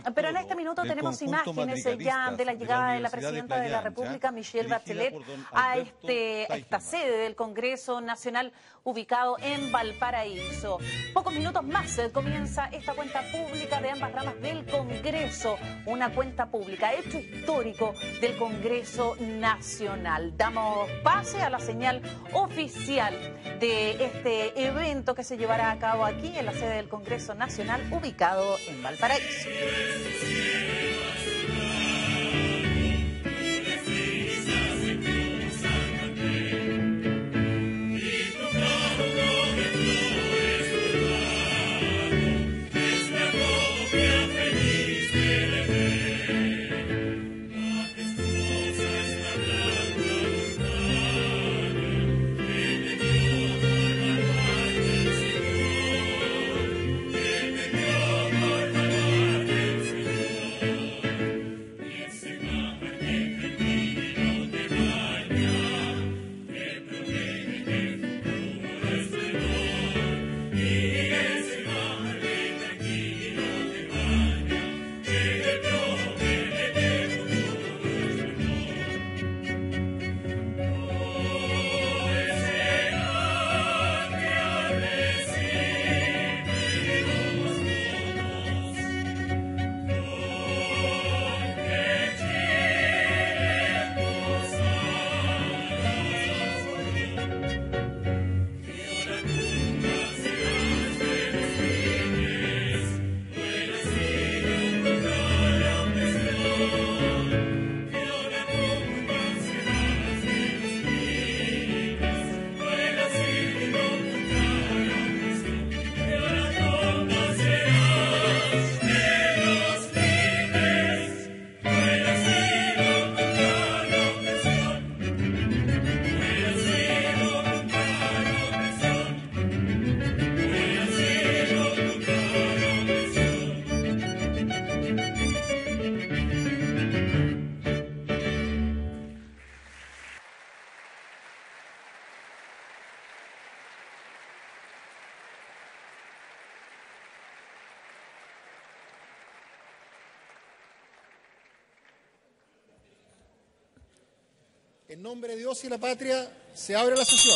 Pero en este minuto tenemos imágenes ya de la llegada de la presidenta de la República, Michelle Bachelet, a esta sede del Congreso Nacional ubicado en Valparaíso. Pocos minutos más comienza esta cuenta pública de ambas ramas del Congreso, una cuenta pública, hecho histórico del Congreso Nacional. Damos pase a la señal oficial de este evento que se llevará a cabo aquí en la sede del Congreso Nacional ubicado en Valparaíso. En nombre de Dios y la patria, se abre la sesión.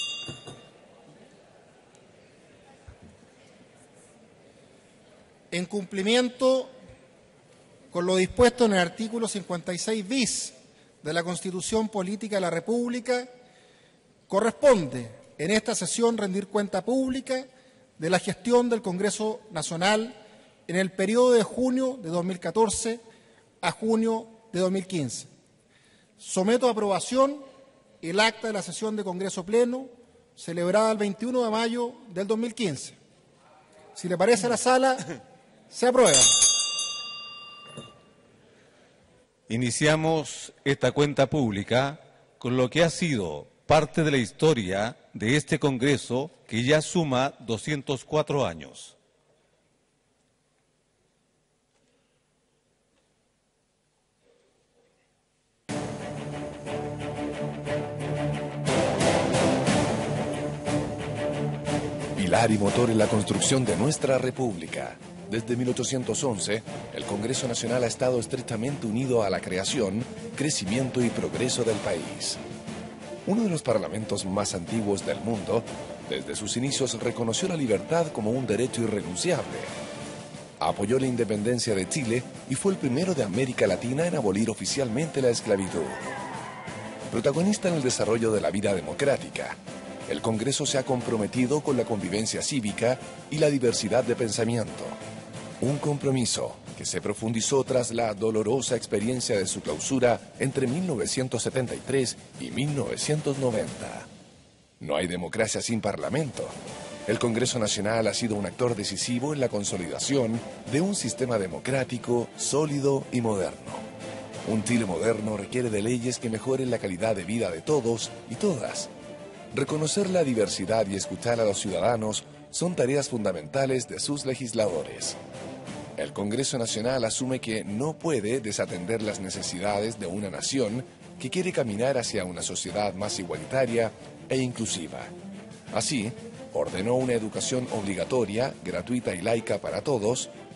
En cumplimiento con lo dispuesto en el artículo 56 bis de la Constitución Política de la República, corresponde en esta sesión rendir cuenta pública de la gestión del Congreso Nacional en el periodo de junio de 2014 a junio de 2015. Someto a aprobación el acta de la sesión de Congreso Pleno celebrada el 21 de mayo del 2015. Si le parece a la sala, se aprueba. Iniciamos esta cuenta pública con lo que ha sido parte de la historia de este Congreso que ya suma 204 años. Pilar y motor en la construcción de nuestra República. Desde 1811, el Congreso Nacional ha estado estrechamente unido a la creación, crecimiento y progreso del país. Uno de los parlamentos más antiguos del mundo, desde sus inicios reconoció la libertad como un derecho irrenunciable. Apoyó la independencia de Chile y fue el primero de América Latina en abolir oficialmente la esclavitud. Protagonista en el desarrollo de la vida democrática, el Congreso se ha comprometido con la convivencia cívica y la diversidad de pensamiento. Un compromiso que se profundizó tras la dolorosa experiencia de su clausura entre 1973 y 1990. No hay democracia sin parlamento. El Congreso Nacional ha sido un actor decisivo en la consolidación de un sistema democrático, sólido y moderno. Un Chile moderno requiere de leyes que mejoren la calidad de vida de todos y todas. Reconocer la diversidad y escuchar a los ciudadanos son tareas fundamentales de sus legisladores. El Congreso Nacional asume que no puede desatender las necesidades de una nación que quiere caminar hacia una sociedad más igualitaria e inclusiva. Así, ordenó una educación obligatoria, gratuita y laica para todos,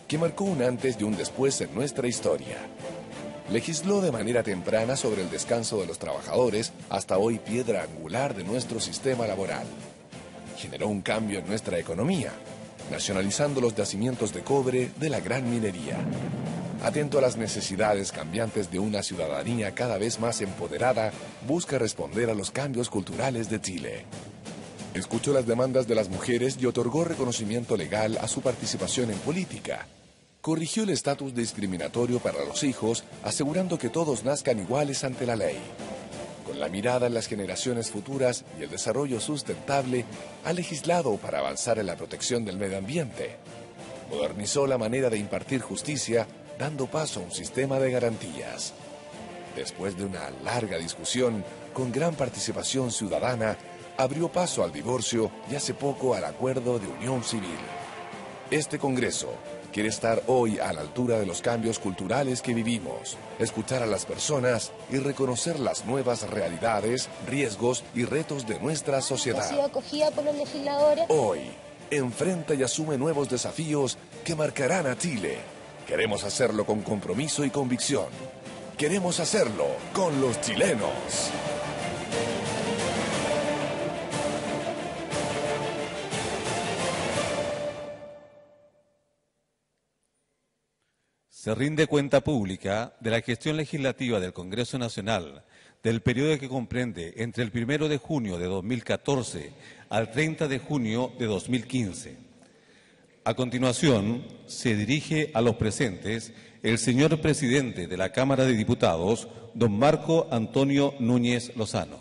que marcó un antes y un después en nuestra historia. Legisló de manera temprana sobre el descanso de los trabajadores, hasta hoy piedra angular de nuestro sistema laboral. Generó un cambio en nuestra economía, nacionalizando los yacimientos de cobre de la gran minería. Atento a las necesidades cambiantes de una ciudadanía cada vez más empoderada, busca responder a los cambios culturales de Chile. Escuchó las demandas de las mujeres y otorgó reconocimiento legal a su participación en política. Corrigió el estatus discriminatorio para los hijos, asegurando que todos nazcan iguales ante la ley. Con la mirada en las generaciones futuras y el desarrollo sustentable, ha legislado para avanzar en la protección del medio ambiente. Modernizó la manera de impartir justicia, dando paso a un sistema de garantías. Después de una larga discusión, con gran participación ciudadana, abrió paso al divorcio y hace poco al acuerdo de unión civil. Este Congreso quiere estar hoy a la altura de los cambios culturales que vivimos, escuchar a las personas y reconocer las nuevas realidades, riesgos y retos de nuestra sociedad. Ha sido acogida por los legisladores. Hoy, enfrenta y asume nuevos desafíos que marcarán a Chile. Queremos hacerlo con compromiso y convicción. Queremos hacerlo con los chilenos. Se rinde cuenta pública de la gestión legislativa del Congreso Nacional del periodo que comprende entre el 1 de junio de 2014 al 30 de junio de 2015. A continuación, se dirige a los presentes el señor presidente de la Cámara de Diputados, don Marco Antonio Núñez Lozano.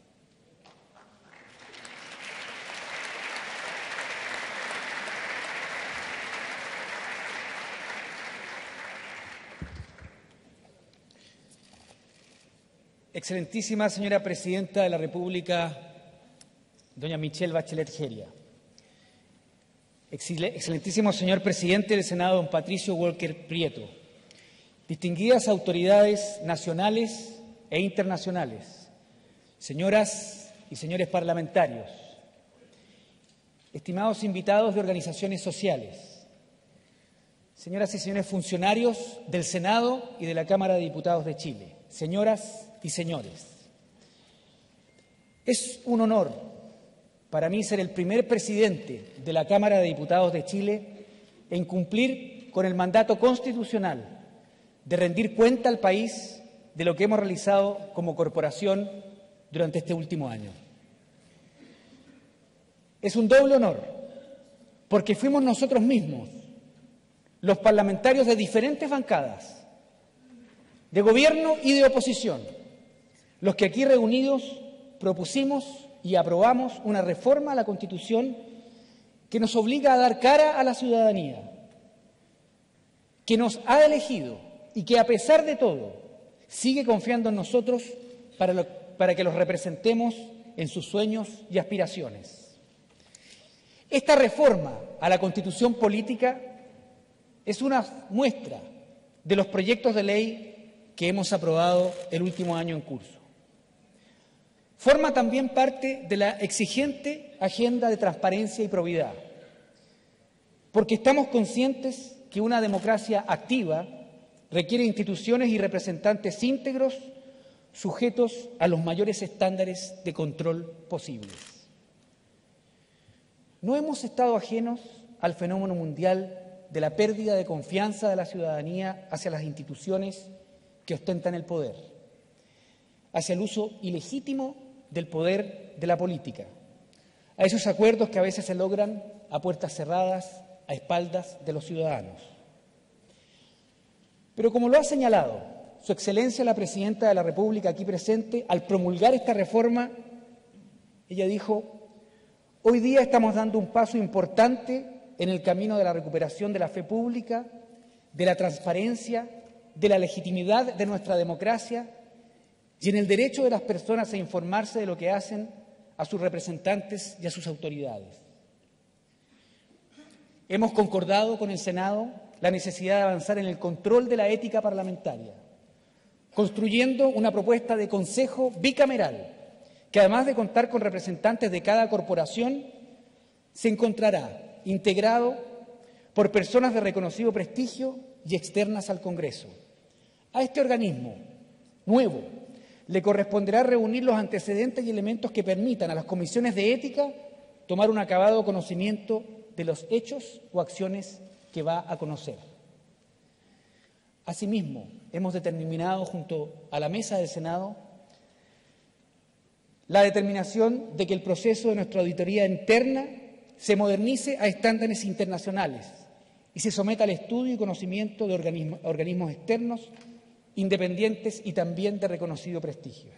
Excelentísima señora Presidenta de la República, doña Michelle Bachelet Jeria. Excelentísimo señor Presidente del Senado, don Patricio Walker Prieto. Distinguidas autoridades nacionales e internacionales, señoras y señores parlamentarios, estimados invitados de organizaciones sociales, señoras y señores funcionarios del Senado y de la Cámara de Diputados de Chile, señoras y señores, es un honor para mí ser el primer presidente de la Cámara de Diputados de Chile en cumplir con el mandato constitucional de rendir cuenta al país de lo que hemos realizado como corporación durante este último año. Es un doble honor, porque fuimos nosotros mismos, los parlamentarios de diferentes bancadas, de gobierno y de oposición, los que aquí reunidos propusimos y aprobamos una reforma a la Constitución que nos obliga a dar cara a la ciudadanía, que nos ha elegido y que a pesar de todo sigue confiando en nosotros para que los representemos en sus sueños y aspiraciones. Esta reforma a la Constitución política es una muestra de los proyectos de ley que hemos aprobado el último año en curso. Forma también parte de la exigente agenda de transparencia y probidad, porque estamos conscientes que una democracia activa requiere instituciones y representantes íntegros sujetos a los mayores estándares de control posibles. No hemos estado ajenos al fenómeno mundial de la pérdida de confianza de la ciudadanía hacia las instituciones que ostentan el poder, hacia el uso ilegítimo del poder de la política, a esos acuerdos que a veces se logran a puertas cerradas, a espaldas de los ciudadanos. Pero como lo ha señalado Su Excelencia la Presidenta de la República aquí presente, al promulgar esta reforma, ella dijo: hoy día estamos dando un paso importante en el camino de la recuperación de la fe pública, de la transparencia, de la legitimidad de nuestra democracia y en el derecho de las personas a informarse de lo que hacen a sus representantes y a sus autoridades. Hemos concordado con el Senado la necesidad de avanzar en el control de la ética parlamentaria, construyendo una propuesta de consejo bicameral que, además de contar con representantes de cada corporación, se encontrará integrado por personas de reconocido prestigio y externas al Congreso. A este organismo nuevo le corresponderá reunir los antecedentes y elementos que permitan a las comisiones de ética tomar un acabado conocimiento de los hechos o acciones que va a conocer. Asimismo, hemos determinado junto a la mesa del Senado la determinación de que el proceso de nuestra auditoría interna se modernice a estándares internacionales y se someta al estudio y conocimiento de organismos externos, independientes y también de reconocido prestigio.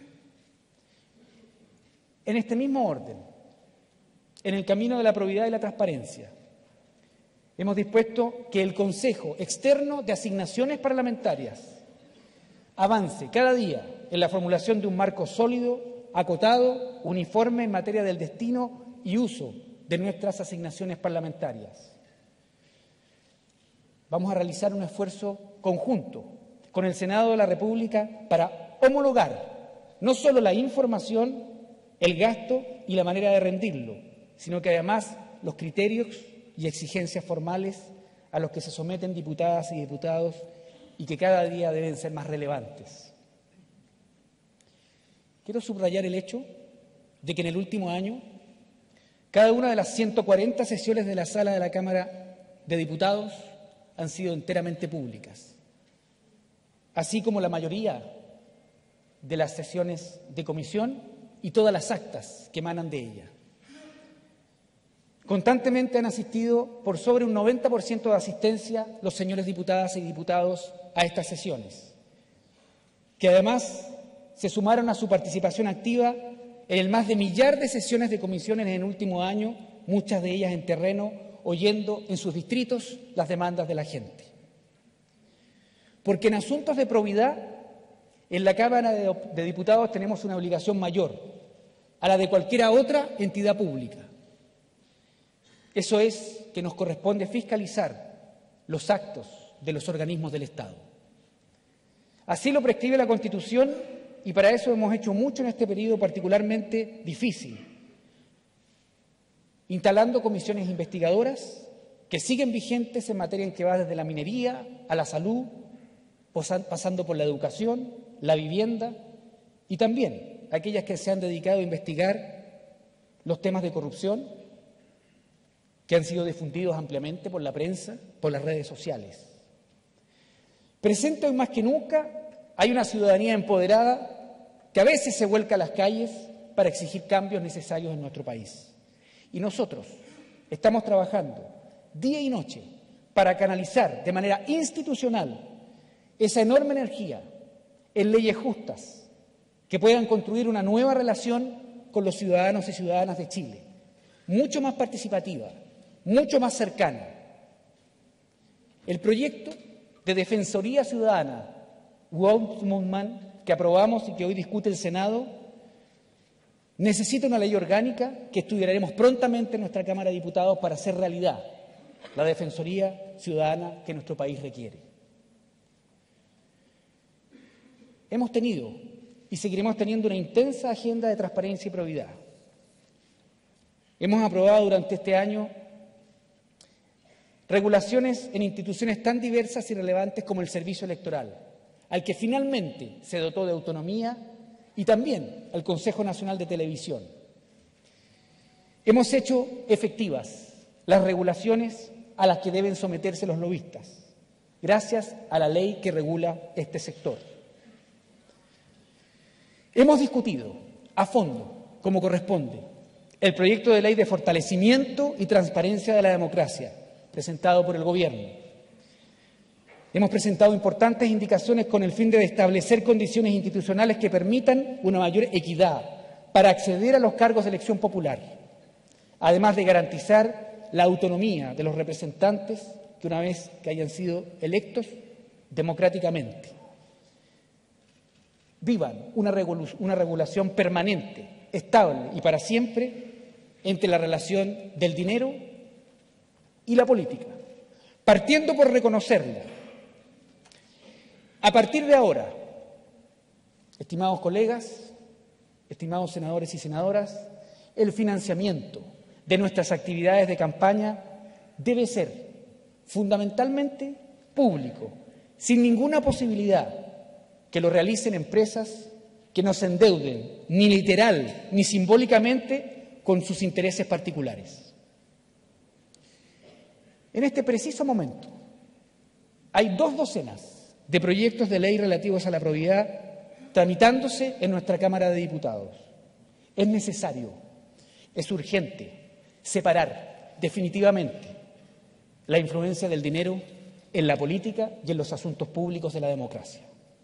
En este mismo orden, en el camino de la probidad y la transparencia, hemos dispuesto que el Consejo Externo de Asignaciones Parlamentarias avance cada día en la formulación de un marco sólido, acotado, uniforme en materia del destino y uso de nuestras asignaciones parlamentarias. Vamos a realizar un esfuerzo conjunto con el Senado de la República para homologar no solo la información, el gasto y la manera de rendirlo, sino que además los criterios y exigencias formales a los que se someten diputadas y diputados y que cada día deben ser más relevantes. Quiero subrayar el hecho de que en el último año cada una de las 140 sesiones de la sala de la Cámara de Diputados han sido enteramente públicas, así como la mayoría de las sesiones de comisión y todas las actas que emanan de ella. Constantemente han asistido por sobre un 90% de asistencia los señores diputadas y diputados a estas sesiones, que además se sumaron a su participación activa en el más de millar de sesiones de comisiones en el último año, muchas de ellas en terreno, oyendo en sus distritos las demandas de la gente. Porque en asuntos de probidad, en la Cámara de Diputados tenemos una obligación mayor a la de cualquier otra entidad pública. Eso es que nos corresponde fiscalizar los actos de los organismos del Estado. Así lo prescribe la Constitución y para eso hemos hecho mucho en este periodo particularmente difícil, instalando comisiones investigadoras que siguen vigentes en materia en que va desde la minería a la salud, pasando por la educación, la vivienda y también aquellas que se han dedicado a investigar los temas de corrupción que han sido difundidos ampliamente por la prensa, por las redes sociales. Presente hoy más que nunca, hay una ciudadanía empoderada que a veces se vuelca a las calles para exigir cambios necesarios en nuestro país. Y nosotros estamos trabajando día y noche para canalizar de manera institucional esa enorme energía en leyes justas que puedan construir una nueva relación con los ciudadanos y ciudadanas de Chile, mucho más participativa, mucho más cercana. El proyecto de Defensoría Ciudadana Ombudsman que aprobamos y que hoy discute el Senado necesita una ley orgánica que estudiaremos prontamente en nuestra Cámara de Diputados para hacer realidad la Defensoría Ciudadana que nuestro país requiere. Hemos tenido y seguiremos teniendo una intensa agenda de transparencia y probidad. Hemos aprobado durante este año regulaciones en instituciones tan diversas y relevantes como el Servicio Electoral, al que finalmente se dotó de autonomía, y también al Consejo Nacional de Televisión. Hemos hecho efectivas las regulaciones a las que deben someterse los lobistas, gracias a la ley que regula este sector. Hemos discutido a fondo, como corresponde, el proyecto de ley de fortalecimiento y transparencia de la democracia, presentado por el Gobierno. Hemos presentado importantes indicaciones con el fin de establecer condiciones institucionales que permitan una mayor equidad para acceder a los cargos de elección popular, además de garantizar la autonomía de los representantes que una vez que hayan sido electos democráticamente, vivan una regulación permanente, estable y para siempre entre la relación del dinero y la política, partiendo por reconocerla. A partir de ahora, estimados colegas, estimados senadores y senadoras, el financiamiento de nuestras actividades de campaña debe ser fundamentalmente público, sin ninguna posibilidad que lo realicen empresas que no se endeuden ni literal ni simbólicamente con sus intereses particulares. En este preciso momento hay 2 docenas de proyectos de ley relativos a la probidad tramitándose en nuestra Cámara de Diputados. Es necesario, es urgente separar definitivamente la influencia del dinero en la política y en los asuntos públicos de la democracia.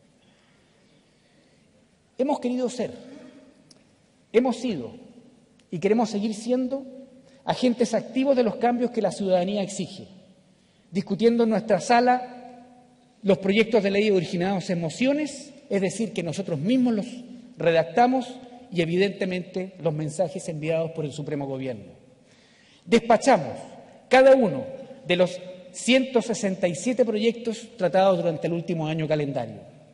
Hemos querido ser, hemos sido y queremos seguir siendo agentes activos de los cambios que la ciudadanía exige, discutiendo en nuestra sala los proyectos de ley originados en mociones, es decir, que nosotros mismos los redactamos, y evidentemente los mensajes enviados por el Supremo Gobierno. Despachamos cada uno de los 167 proyectos tratados durante el último año calendario.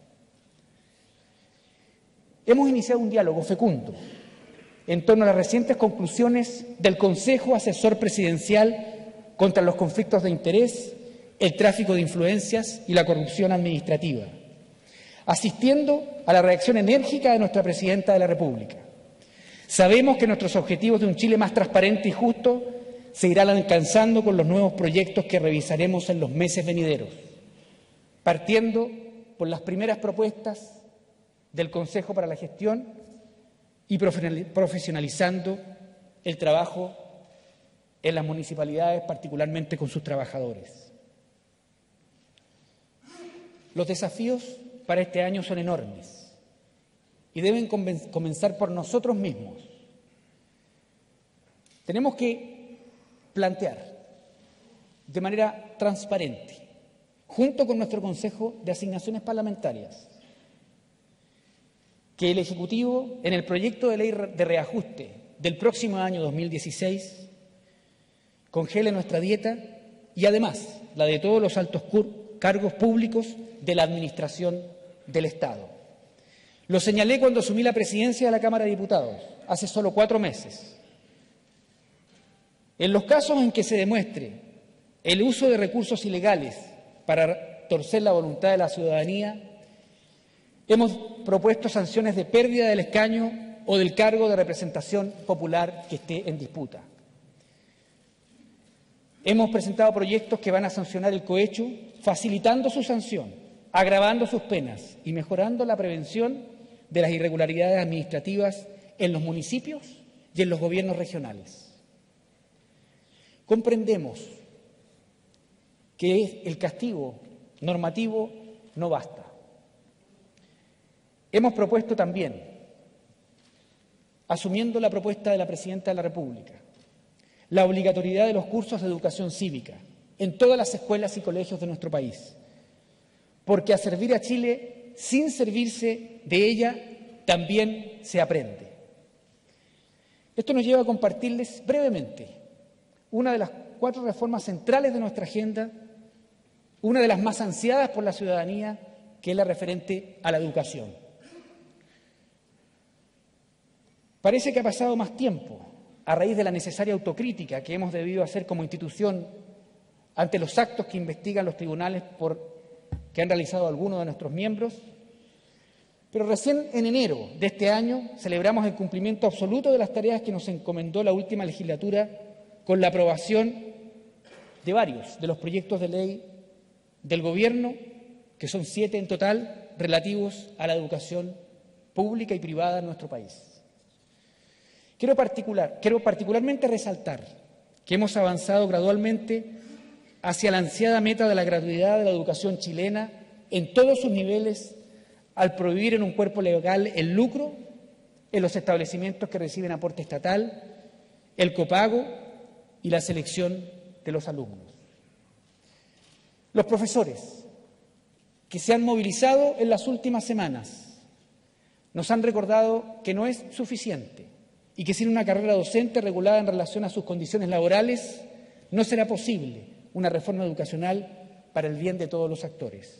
Hemos iniciado un diálogo fecundo en torno a las recientes conclusiones del Consejo Asesor Presidencial contra los conflictos de interés, el tráfico de influencias y la corrupción administrativa, asistiendo a la reacción enérgica de nuestra Presidenta de la República. Sabemos que nuestros objetivos de un Chile más transparente y justo se irán alcanzando con los nuevos proyectos que revisaremos en los meses venideros, partiendo por las primeras propuestas del Consejo para la Gestión y profesionalizando el trabajo en las municipalidades, particularmente con sus trabajadores. Los desafíos para este año son enormes y deben comenzar por nosotros mismos. Tenemos que plantear de manera transparente, junto con nuestro Consejo de Asignaciones Parlamentarias, que el Ejecutivo, en el proyecto de ley de reajuste del próximo año 2016, congele nuestra dieta y además la de todos los altos cargos públicos de la Administración del Estado. Lo señalé cuando asumí la presidencia de la Cámara de Diputados, hace solo 4 meses. En los casos en que se demuestre el uso de recursos ilegales para torcer la voluntad de la ciudadanía, hemos propuesto sanciones de pérdida del escaño o del cargo de representación popular que esté en disputa. Hemos presentado proyectos que van a sancionar el cohecho, facilitando su sanción, agravando sus penas y mejorando la prevención de las irregularidades administrativas en los municipios y en los gobiernos regionales. Comprendemos que el castigo normativo no basta. Hemos propuesto también, asumiendo la propuesta de la Presidenta de la República, la obligatoriedad de los cursos de educación cívica en todas las escuelas y colegios de nuestro país, porque a servir a Chile, sin servirse de ella, también se aprende. Esto nos lleva a compartirles brevemente una de las 4 reformas centrales de nuestra agenda, una de las más ansiadas por la ciudadanía, que es la referente a la educación. Parece que ha pasado más tiempo a raíz de la necesaria autocrítica que hemos debido hacer como institución ante los actos que investigan los tribunales que han realizado algunos de nuestros miembros, pero recién en enero de este año celebramos el cumplimiento absoluto de las tareas que nos encomendó la última legislatura con la aprobación de varios de los proyectos de ley del Gobierno, que son 7 en total, relativos a la educación pública y privada en nuestro país. Quiero particularmente resaltar que hemos avanzado gradualmente hacia la ansiada meta de la gratuidad de la educación chilena en todos sus niveles, al prohibir en un cuerpo legal el lucro en los establecimientos que reciben aporte estatal, el copago y la selección de los alumnos. Los profesores que se han movilizado en las últimas semanas nos han recordado que no es suficiente y que sin una carrera docente regulada en relación a sus condiciones laborales no será posible una reforma educacional para el bien de todos los actores.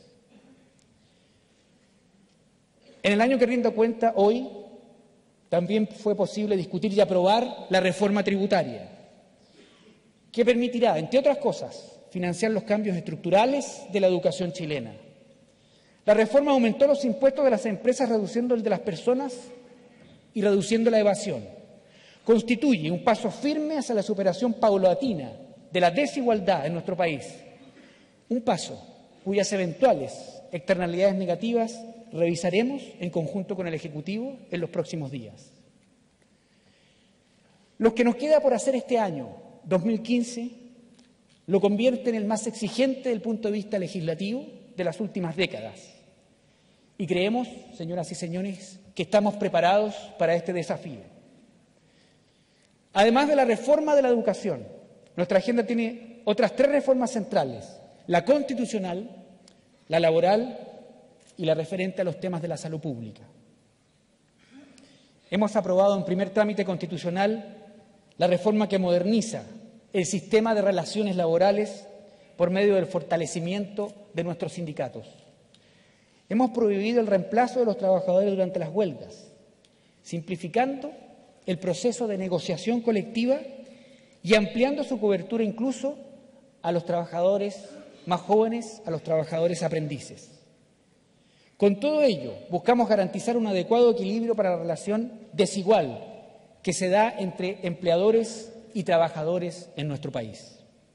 En el año que rinde cuenta, hoy, también fue posible discutir y aprobar la reforma tributaria, que permitirá, entre otras cosas, financiar los cambios estructurales de la educación chilena. La reforma aumentó los impuestos de las empresas, reduciendo el de las personas y reduciendo la evasión. Constituye un paso firme hacia la superación paulatina de la desigualdad en nuestro país. Un paso cuyas eventuales externalidades negativas revisaremos en conjunto con el Ejecutivo en los próximos días. Lo que nos queda por hacer este año, 2015, lo convierte en el más exigente desde el punto de vista legislativo de las últimas décadas. Y creemos, señoras y señores, que estamos preparados para este desafío. Además de la reforma de la educación, nuestra agenda tiene otras 3 reformas centrales: la constitucional, la laboral y la referente a los temas de la salud pública. Hemos aprobado en primer trámite constitucional la reforma que moderniza el sistema de relaciones laborales por medio del fortalecimiento de nuestros sindicatos. Hemos prohibido el reemplazo de los trabajadores durante las huelgas, simplificando el proceso de negociación colectiva y ampliando su cobertura incluso a los trabajadores más jóvenes, a los trabajadores aprendices. Con todo ello, buscamos garantizar un adecuado equilibrio para la relación desigual que se da entre empleadores y trabajadores en nuestro país.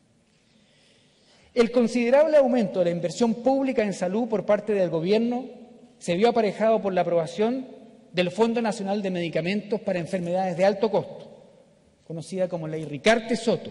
El considerable aumento de la inversión pública en salud por parte del Gobierno se vio aparejado por la aprobación del Fondo Nacional de Medicamentos para Enfermedades de Alto Costo, conocida como Ley Ricarte-Soto,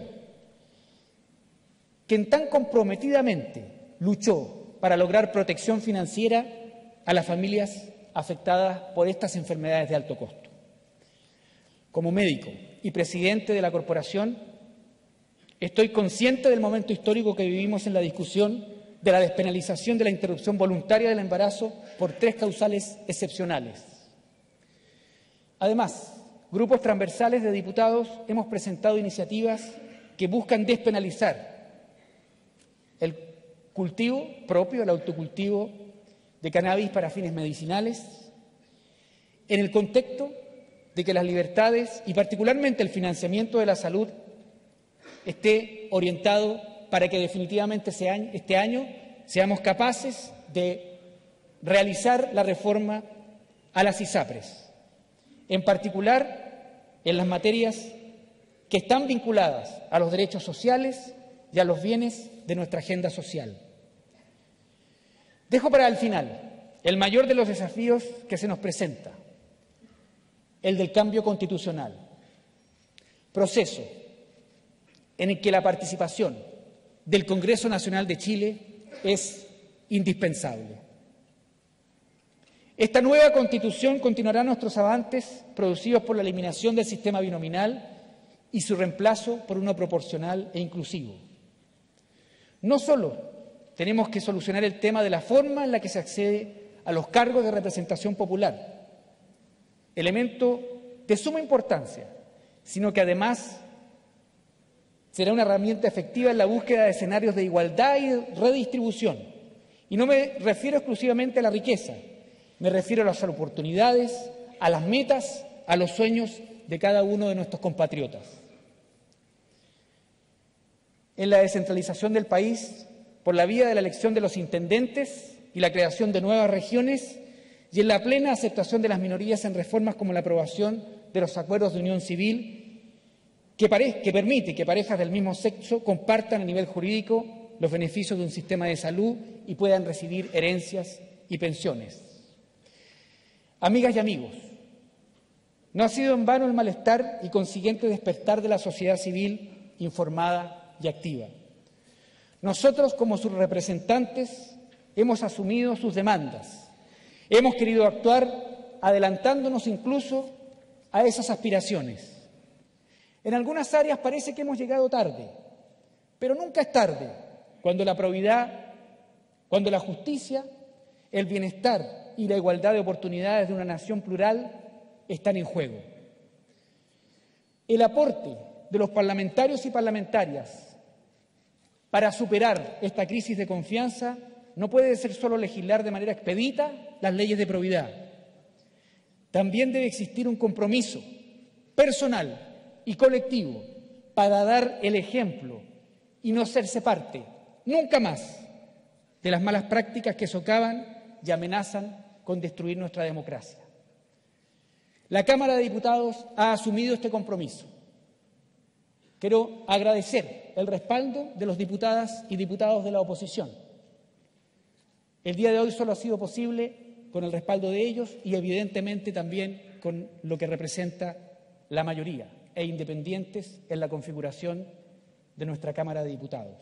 quien tan comprometidamente luchó para lograr protección financiera a las familias afectadas por estas enfermedades de alto costo. Como médico y presidente de la corporación, estoy consciente del momento histórico que vivimos en la discusión de la despenalización de la interrupción voluntaria del embarazo por 3 causales excepcionales. Además, grupos transversales de diputados hemos presentado iniciativas que buscan despenalizar el cultivo propio, el autocultivo de cannabis para fines medicinales, en el contexto de que las libertades y particularmente el financiamiento de la salud esté orientado para que definitivamente este año seamos capaces de realizar la reforma a las ISAPRES, en particular en las materias que están vinculadas a los derechos sociales y a los bienes de nuestra agenda social. Dejo para el final el mayor de los desafíos que se nos presenta, el del cambio constitucional, proceso en el que la participación del Congreso Nacional de Chile es indispensable. Esta nueva Constitución continuará nuestros avances producidos por la eliminación del sistema binominal y su reemplazo por uno proporcional e inclusivo. No solo tenemos que solucionar el tema de la forma en la que se accede a los cargos de representación popular, elemento de suma importancia, sino que además será una herramienta efectiva en la búsqueda de escenarios de igualdad y redistribución. Y no me refiero exclusivamente a la riqueza, me refiero a las oportunidades, a las metas, a los sueños de cada uno de nuestros compatriotas. En la descentralización del país, por la vía de la elección de los intendentes y la creación de nuevas regiones, y en la plena aceptación de las minorías en reformas como la aprobación de los acuerdos de unión civil, que permite que parejas del mismo sexo compartan a nivel jurídico los beneficios de un sistema de salud y puedan recibir herencias y pensiones. Amigas y amigos, no ha sido en vano el malestar y consiguiente despertar de la sociedad civil informada y activa. Nosotros, como sus representantes, hemos asumido sus demandas. Hemos querido actuar adelantándonos incluso a esas aspiraciones. En algunas áreas parece que hemos llegado tarde, pero nunca es tarde cuando la probidad, cuando la justicia, el bienestar y la igualdad de oportunidades de una nación plural están en juego. El aporte de los parlamentarios y parlamentarias para superar esta crisis de confianza no puede ser solo legislar de manera expedita las leyes de probidad. También debe existir un compromiso personal y colectivo para dar el ejemplo y no hacerse parte nunca más, de las malas prácticas que socavan y amenazan con destruir nuestra democracia. La Cámara de Diputados ha asumido este compromiso. Quiero agradecer el respaldo de los diputadas y diputados de la oposición. El día de hoy solo ha sido posible con el respaldo de ellos y evidentemente también con lo que representa la mayoría e independientes en la configuración de nuestra Cámara de Diputados.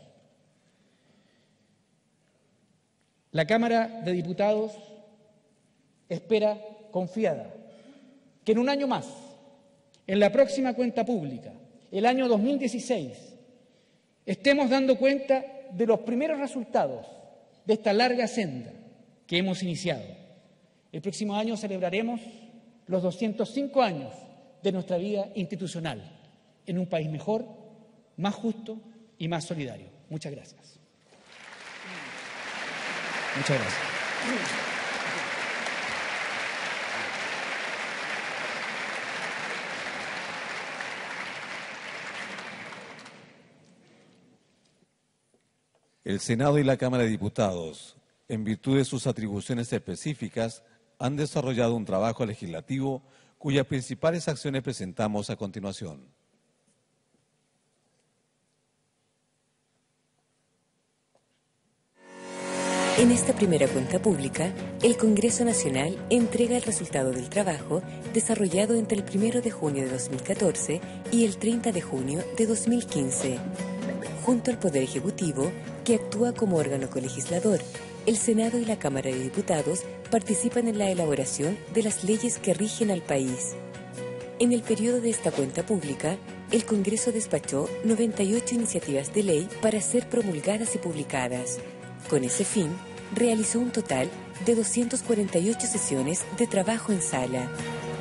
La Cámara de Diputados espera confiada que en un año más, en la próxima cuenta pública, el año 2016, estemos dando cuenta de los primeros resultados de esta larga senda que hemos iniciado. El próximo año celebraremos los 205 años de nuestra vida institucional en un país mejor, más justo y más solidario. Muchas gracias. Muchas gracias. El Senado y la Cámara de Diputados, en virtud de sus atribuciones específicas, han desarrollado un trabajo legislativo cuyas principales acciones presentamos a continuación. En esta primera cuenta pública, el Congreso Nacional entrega el resultado del trabajo desarrollado entre el 1 de junio de 2014 y el 30 de junio de 2015. Junto al Poder Ejecutivo, que actúa como órgano colegislador, el Senado y la Cámara de Diputados participan en la elaboración de las leyes que rigen al país. En el periodo de esta cuenta pública, el Congreso despachó 98 iniciativas de ley para ser promulgadas y publicadas. Con ese fin, realizó un total de 248 sesiones de trabajo en sala.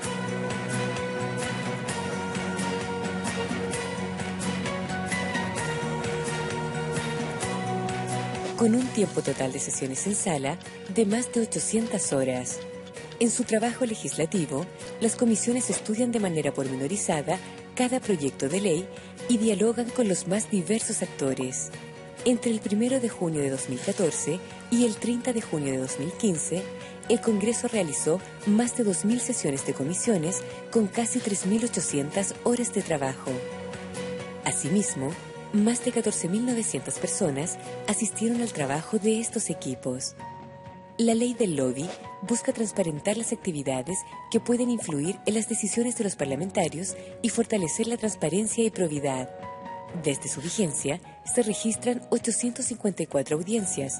Con un tiempo total de sesiones en sala de más de 800 horas. En su trabajo legislativo, las comisiones estudian de manera pormenorizada cada proyecto de ley y dialogan con los más diversos actores. Entre el 1 de junio de 2014 y el 30 de junio de 2015, el Congreso realizó más de 2.000 sesiones de comisiones con casi 3.800 horas de trabajo. Asimismo, más de 14.900 personas asistieron al trabajo de estos equipos. La ley del lobby busca transparentar las actividades que pueden influir en las decisiones de los parlamentarios y fortalecer la transparencia y probidad. Desde su vigencia, se registran 854 audiencias,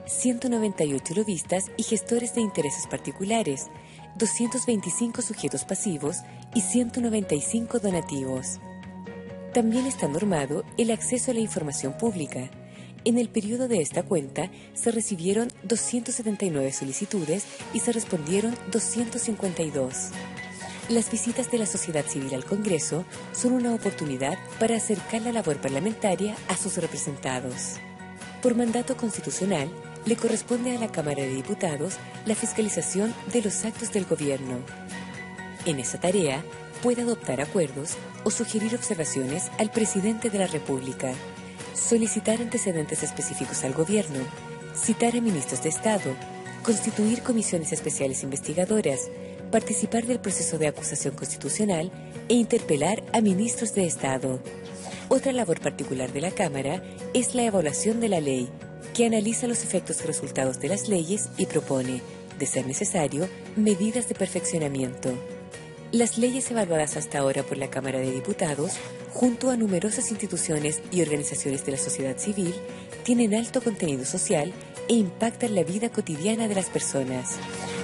198 lobistas y gestores de intereses particulares, 225 sujetos pasivos y 195 donativos. También está normado el acceso a la información pública. En el periodo de esta cuenta se recibieron 279 solicitudes y se respondieron 252. Las visitas de la sociedad civil al Congreso son una oportunidad para acercar la labor parlamentaria a sus representados. Por mandato constitucional, le corresponde a la Cámara de Diputados la fiscalización de los actos del Gobierno. En esa tarea, puede adoptar acuerdos o sugerir observaciones al Presidente de la República, solicitar antecedentes específicos al Gobierno, citar a ministros de Estado, constituir comisiones especiales investigadoras, participar del proceso de acusación constitucional e interpelar a ministros de Estado. Otra labor particular de la Cámara es la evaluación de la ley, que analiza los efectos y resultados de las leyes y propone, de ser necesario, medidas de perfeccionamiento. Las leyes evaluadas hasta ahora por la Cámara de Diputados, junto a numerosas instituciones y organizaciones de la sociedad civil, tienen alto contenido social e impactan la vida cotidiana de las personas.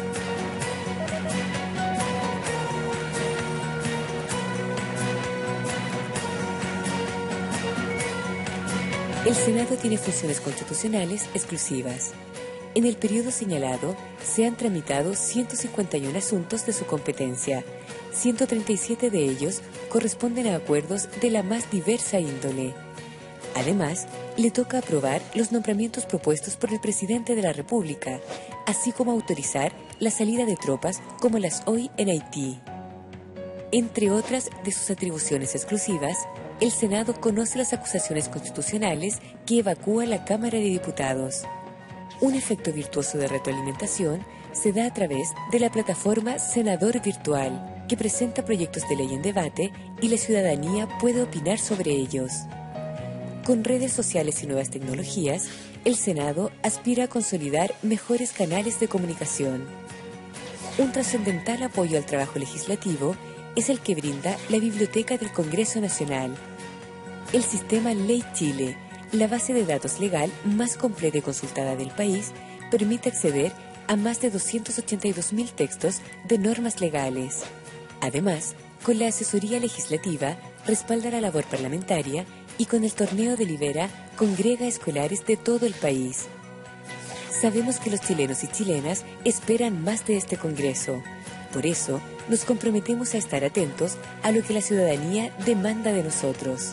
El Senado tiene funciones constitucionales exclusivas. En el periodo señalado, se han tramitado 151 asuntos de su competencia. 137 de ellos corresponden a acuerdos de la más diversa índole. Además, le toca aprobar los nombramientos propuestos por el Presidente de la República, así como autorizar la salida de tropas como las hoy en Haití. Entre otras de sus atribuciones exclusivas, el Senado conoce las acusaciones constitucionales que evacúa la Cámara de Diputados. Un efecto virtuoso de retroalimentación se da a través de la plataforma Senador Virtual, que presenta proyectos de ley en debate y la ciudadanía puede opinar sobre ellos. Con redes sociales y nuevas tecnologías, el Senado aspira a consolidar mejores canales de comunicación. Un trascendental apoyo al trabajo legislativo es el que brinda la Biblioteca del Congreso Nacional. El sistema Ley Chile, la base de datos legal más completa y consultada del país, permite acceder a más de 282.000 textos de normas legales. Además, con la asesoría legislativa, respalda la labor parlamentaria y con el torneo de Libera, congrega escolares de todo el país. Sabemos que los chilenos y chilenas esperan más de este Congreso. Por eso, nos comprometemos a estar atentos a lo que la ciudadanía demanda de nosotros.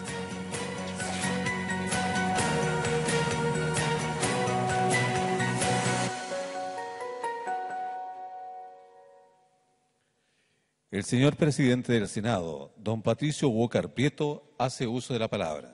El señor presidente del Senado, don Patricio Huócar Prieto, hace uso de la palabra.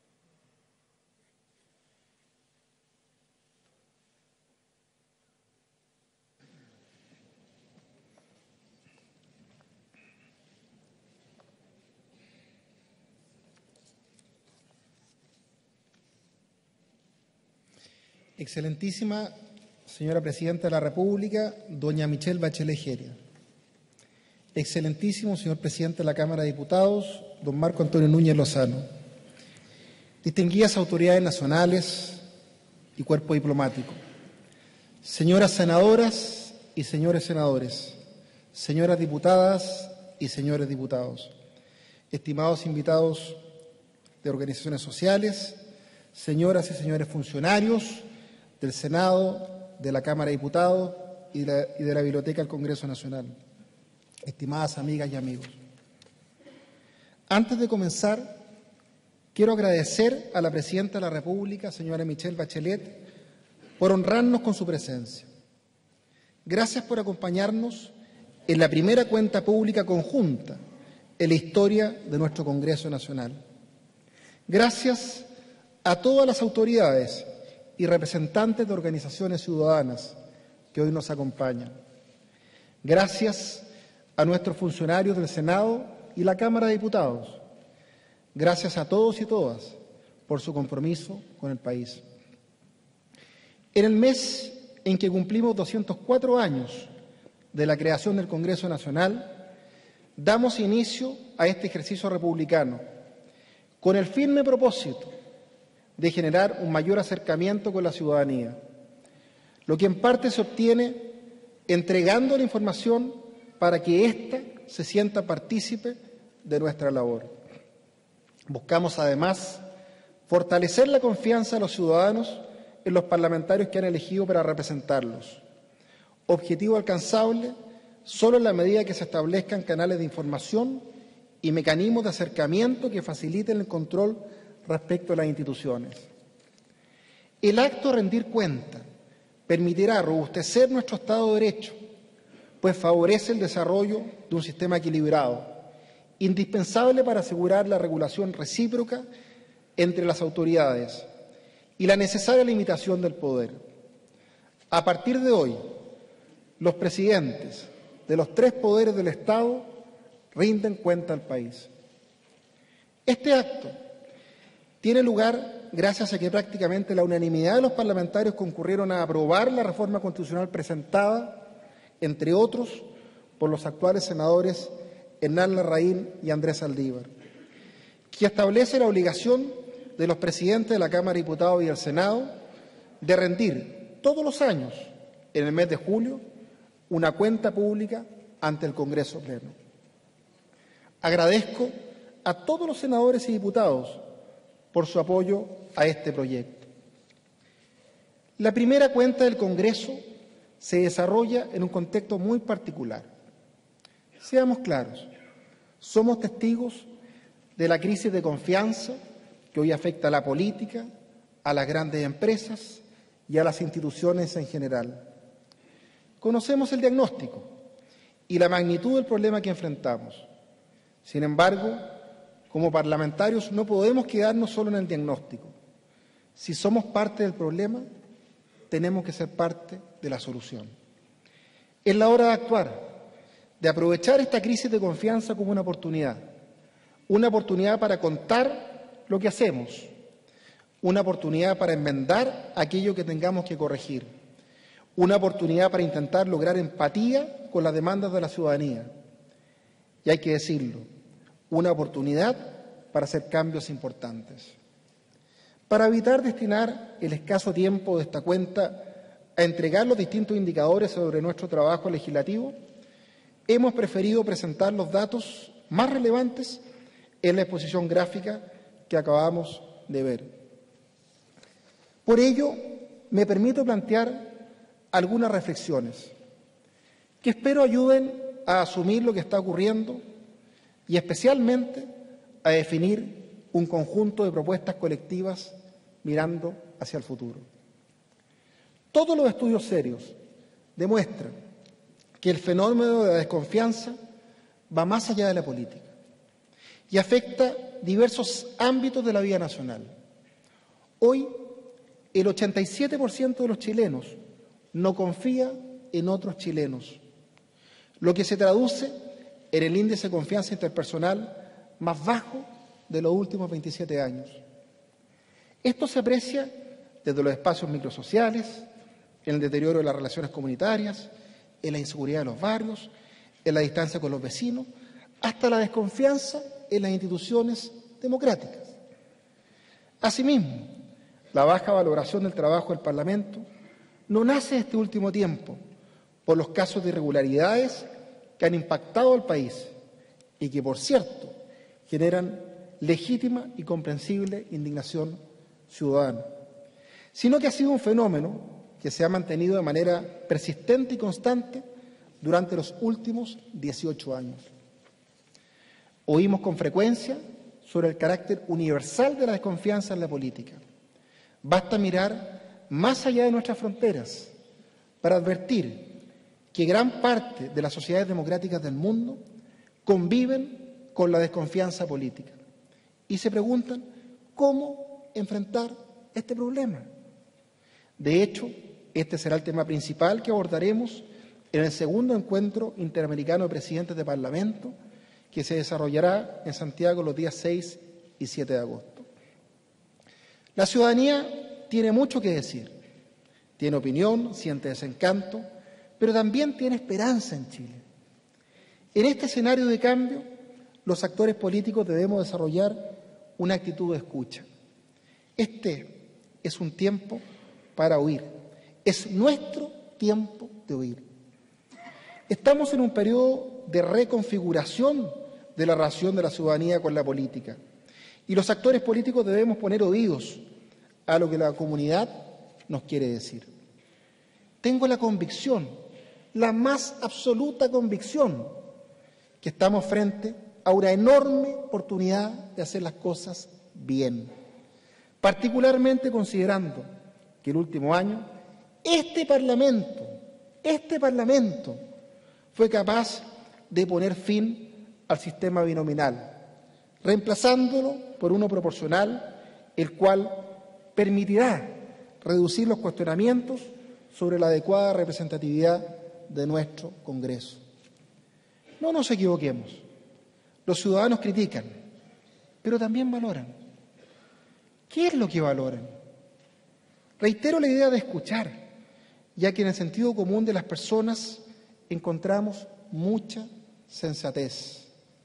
Excelentísima señora Presidenta de la República, doña Michelle Bachelet Jeria. Excelentísimo señor Presidente de la Cámara de Diputados, don Marco Antonio Núñez Lozano. Distinguidas autoridades nacionales y cuerpo diplomático. Señoras senadoras y señores senadores. Señoras diputadas y señores diputados. Estimados invitados de organizaciones sociales, señoras y señores funcionarios del Senado, de la Cámara de Diputados y de la Biblioteca del Congreso Nacional. Estimadas amigas y amigos. Antes de comenzar, quiero agradecer a la Presidenta de la República, señora Michelle Bachelet, por honrarnos con su presencia. Gracias por acompañarnos en la primera cuenta pública conjunta en la historia de nuestro Congreso Nacional. Gracias a todas las autoridades y representantes de organizaciones ciudadanas que hoy nos acompañan. Gracias a nuestros funcionarios del Senado y la Cámara de Diputados. Gracias a todos y todas por su compromiso con el país. En el mes en que cumplimos 204 años de la creación del Congreso Nacional, damos inicio a este ejercicio republicano con el firme propósito de generar un mayor acercamiento con la ciudadanía, lo que en parte se obtiene entregando la información para que ésta se sienta partícipe de nuestra labor. Buscamos, además, fortalecer la confianza de los ciudadanos en los parlamentarios que han elegido para representarlos. Objetivo alcanzable solo en la medida que se establezcan canales de información y mecanismos de acercamiento que faciliten el control respecto a las instituciones. El acto de rendir cuenta permitirá robustecer nuestro Estado de Derecho, pues favorece el desarrollo de un sistema equilibrado, indispensable para asegurar la regulación recíproca entre las autoridades y la necesaria limitación del poder. A partir de hoy, los presidentes de los tres poderes del Estado rinden cuenta al país. Este acto tiene lugar gracias a que prácticamente la unanimidad de los parlamentarios concurrieron a aprobar la reforma constitucional presentada, entre otros, por los actuales senadores Hernán Larraín y Andrés Saldívar, que establece la obligación de los presidentes de la Cámara de Diputados y del Senado de rendir todos los años, en el mes de julio, una cuenta pública ante el Congreso Pleno. Agradezco a todos los senadores y diputados por su apoyo a este proyecto. La primera cuenta del Congreso se desarrolla en un contexto muy particular. Seamos claros, somos testigos de la crisis de confianza que hoy afecta a la política, a las grandes empresas y a las instituciones en general. Conocemos el diagnóstico y la magnitud del problema que enfrentamos. Sin embargo, como parlamentarios no podemos quedarnos solo en el diagnóstico. Si somos parte del problema, tenemos que ser parte de la solución. Es la hora de actuar, de aprovechar esta crisis de confianza como una oportunidad para contar lo que hacemos, una oportunidad para enmendar aquello que tengamos que corregir, una oportunidad para intentar lograr empatía con las demandas de la ciudadanía. Y hay que decirlo, una oportunidad para hacer cambios importantes. Para evitar destinar el escaso tiempo de esta cuenta a entregar los distintos indicadores sobre nuestro trabajo legislativo, hemos preferido presentar los datos más relevantes en la exposición gráfica que acabamos de ver. Por ello, me permito plantear algunas reflexiones que espero ayuden a asumir lo que está ocurriendo y especialmente a definir un conjunto de propuestas colectivas mirando hacia el futuro. Todos los estudios serios demuestran que el fenómeno de la desconfianza va más allá de la política y afecta diversos ámbitos de la vida nacional. Hoy, el 87% de los chilenos no confía en otros chilenos, lo que se traduce en el índice de confianza interpersonal más bajo de los últimos 27 años. Esto se aprecia desde los espacios microsociales, en el deterioro de las relaciones comunitarias, en la inseguridad de los barrios, en la distancia con los vecinos, hasta la desconfianza en las instituciones democráticas. Asimismo, la baja valoración del trabajo del Parlamento no nace este último tiempo por los casos de irregularidades que han impactado al país y que, por cierto, generan legítima y comprensible indignación ciudadana, sino que ha sido un fenómeno que se ha mantenido de manera persistente y constante durante los últimos 18 años. Oímos con frecuencia sobre el carácter universal de la desconfianza en la política. Basta mirar más allá de nuestras fronteras para advertir que gran parte de las sociedades democráticas del mundo conviven con la desconfianza política y se preguntan cómo enfrentar este problema. De hecho, este será el tema principal que abordaremos en el segundo encuentro interamericano de presidentes de Parlamento que se desarrollará en Santiago los días 6 y 7 de agosto. La ciudadanía tiene mucho que decir, tiene opinión, siente desencanto, pero también tiene esperanza en Chile. En este escenario de cambio, los actores políticos debemos desarrollar una actitud de escucha. Este es un tiempo para oír, es nuestro tiempo de oír. Estamos en un periodo de reconfiguración de la relación de la ciudadanía con la política y los actores políticos debemos poner oídos a lo que la comunidad nos quiere decir. Tengo la convicción, la más absoluta convicción, que estamos frente a una enorme oportunidad de hacer las cosas bien, particularmente considerando que el último año este Parlamento fue capaz de poner fin al sistema binominal, reemplazándolo por uno proporcional, el cual permitirá reducir los cuestionamientos sobre la adecuada representatividad de nuestro Congreso. No nos equivoquemos. Los ciudadanos critican, pero también valoran. ¿Qué es lo que valoran? Reitero la idea de escuchar, ya que en el sentido común de las personas encontramos mucha sensatez.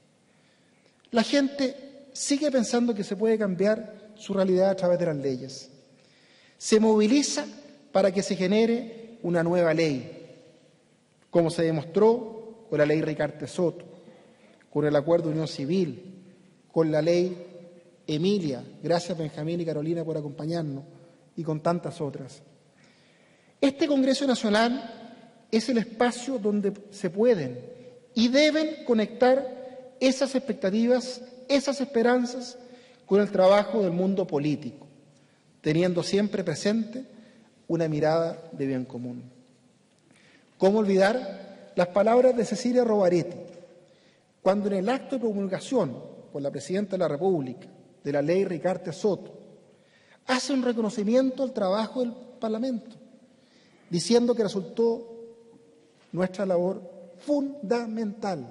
La gente sigue pensando que se puede cambiar su realidad a través de las leyes. Se moviliza para que se genere una nueva ley, como se demostró con la ley Ricarte Soto, con el Acuerdo de Unión Civil, con la ley Emilia, gracias Benjamín y Carolina por acompañarnos, y con tantas otras. Este Congreso Nacional es el espacio donde se pueden y deben conectar esas expectativas, esas esperanzas con el trabajo del mundo político, teniendo siempre presente una mirada de bien común. ¿Cómo olvidar las palabras de Cecilia Rovaretti, cuando en el acto de promulgación por la Presidenta de la República de la Ley Ricardo Soto, hace un reconocimiento al trabajo del Parlamento, diciendo que resultó nuestra labor fundamental,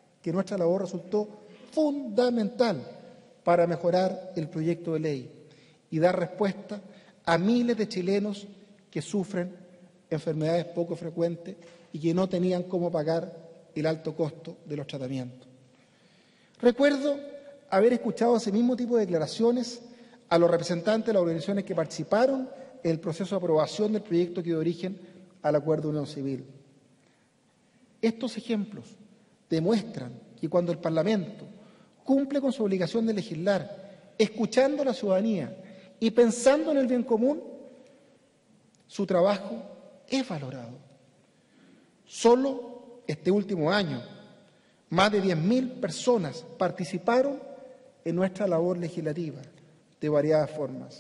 para mejorar el proyecto de ley y dar respuesta a miles de chilenos que sufren enfermedades poco frecuentes y que no tenían cómo pagar el alto costo de los tratamientos. Recuerdo haber escuchado ese mismo tipo de declaraciones a los representantes de las organizaciones que participaron en el proceso de aprobación del proyecto que dio origen al Acuerdo de Unión Civil. Estos ejemplos demuestran que cuando el Parlamento cumple con su obligación de legislar, escuchando a la ciudadanía y pensando en el bien común, su trabajo es valorado. Solo este último año, más de 10.000 personas participaron en nuestra labor legislativa de variadas formas.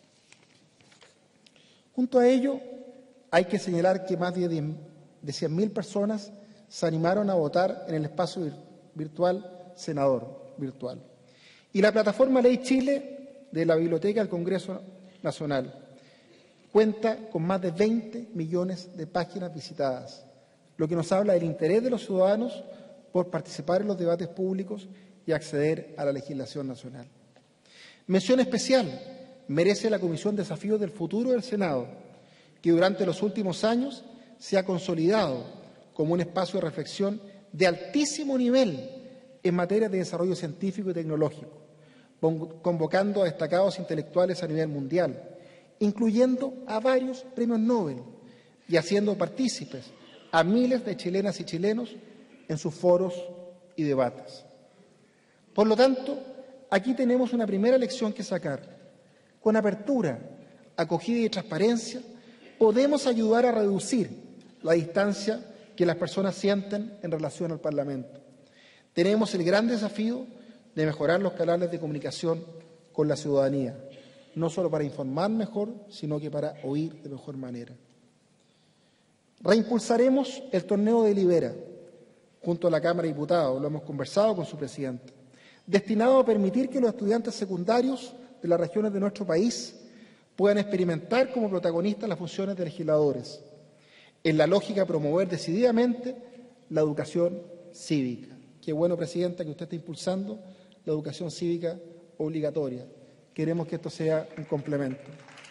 Junto a ello, hay que señalar que más de 100.000 personas se animaron a votar en el espacio virtual Senador Virtual. Y la plataforma Ley Chile de la Biblioteca del Congreso Nacional cuenta con más de 20 millones de páginas visitadas, lo que nos habla del interés de los ciudadanos por participar en los debates públicos y acceder a la legislación nacional. Mención especial merece la Comisión de Desafíos del Futuro del Senado, que durante los últimos años se ha consolidado como un espacio de reflexión de altísimo nivel en materia de desarrollo científico y tecnológico, convocando a destacados intelectuales a nivel mundial, incluyendo a varios premios Nobel y haciendo partícipes a miles de chilenas y chilenos en sus foros y debates. Por lo tanto, aquí tenemos una primera lección que sacar. Con apertura, acogida y transparencia, podemos ayudar a reducir la distancia que las personas sienten en relación al Parlamento. Tenemos el gran desafío de mejorar los canales de comunicación con la ciudadanía, no solo para informar mejor, sino que para oír de mejor manera. Reimpulsaremos el torneo de Libera junto a la Cámara de Diputados, lo hemos conversado con su presidente, destinado a permitir que los estudiantes secundarios de las regiones de nuestro país puedan experimentar como protagonistas las funciones de legisladores, en la lógica de promover decididamente la educación cívica. Qué bueno, Presidenta, que usted está impulsando la educación cívica obligatoria. Queremos que esto sea un complemento.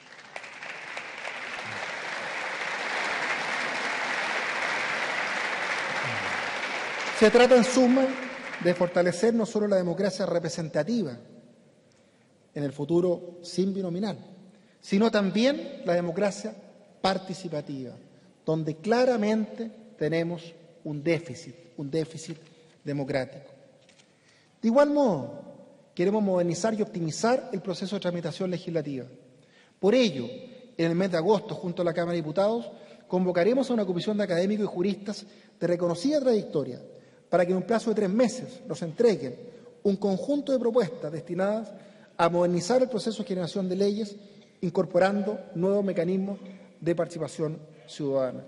Se trata, en suma, de fortalecer no solo la democracia representativa en el futuro sin binominal, sino también la democracia participativa, donde claramente tenemos un déficit democrático. De igual modo, queremos modernizar y optimizar el proceso de tramitación legislativa. Por ello, en el mes de agosto, junto a la Cámara de Diputados, convocaremos a una comisión de académicos y juristas de reconocida trayectoria para que en un plazo de 3 meses nos entreguen un conjunto de propuestas destinadas a modernizar el proceso de generación de leyes, incorporando nuevos mecanismos de participación ciudadana.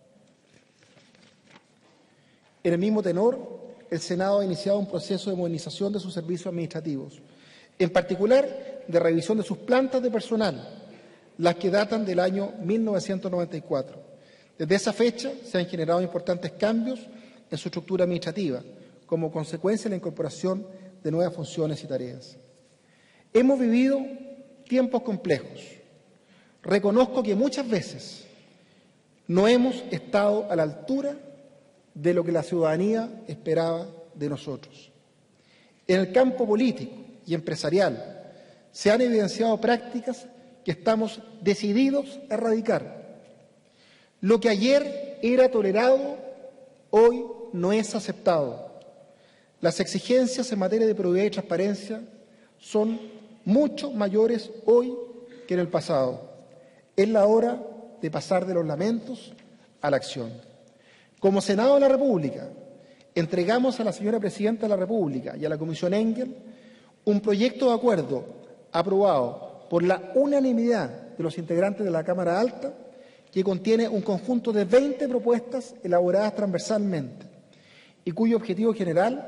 En el mismo tenor, el Senado ha iniciado un proceso de modernización de sus servicios administrativos, en particular de revisión de sus plantas de personal, las que datan del año 1994. Desde esa fecha se han generado importantes cambios en su estructura administrativa, como consecuencia de la incorporación de nuevas funciones y tareas. Hemos vivido tiempos complejos. Reconozco que muchas veces no hemos estado a la altura de lo que la ciudadanía esperaba de nosotros. En el campo político y empresarial se han evidenciado prácticas que estamos decididos a erradicar. Lo que ayer era tolerado, hoy no es aceptado. Las exigencias en materia de probidad y transparencia son mucho mayores hoy que en el pasado. Es la hora de pasar de los lamentos a la acción. Como Senado de la República, entregamos a la señora Presidenta de la República y a la Comisión Engel un proyecto de acuerdo aprobado por la unanimidad de los integrantes de la Cámara Alta, que contiene un conjunto de 20 propuestas elaboradas transversalmente y cuyo objetivo general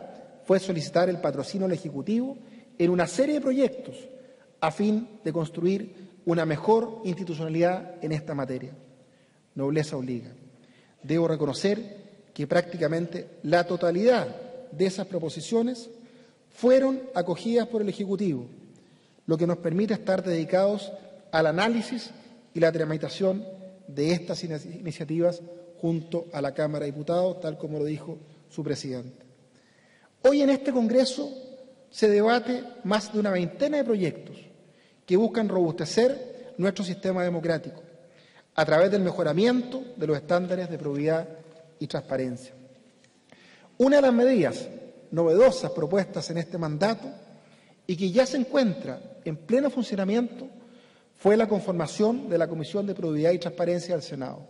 fue solicitar el patrocinio al Ejecutivo en una serie de proyectos a fin de construir una mejor institucionalidad en esta materia. Nobleza obliga. Debo reconocer que prácticamente la totalidad de esas proposiciones fueron acogidas por el Ejecutivo, lo que nos permite estar dedicados al análisis y la tramitación de estas iniciativas junto a la Cámara de Diputados, tal como lo dijo su presidente. Hoy en este Congreso se debate más de una veintena de proyectos que buscan robustecer nuestro sistema democrático a través del mejoramiento de los estándares de probidad y transparencia. Una de las medidas novedosas propuestas en este mandato y que ya se encuentra en pleno funcionamiento fue la conformación de la Comisión de Probidad y Transparencia del Senado,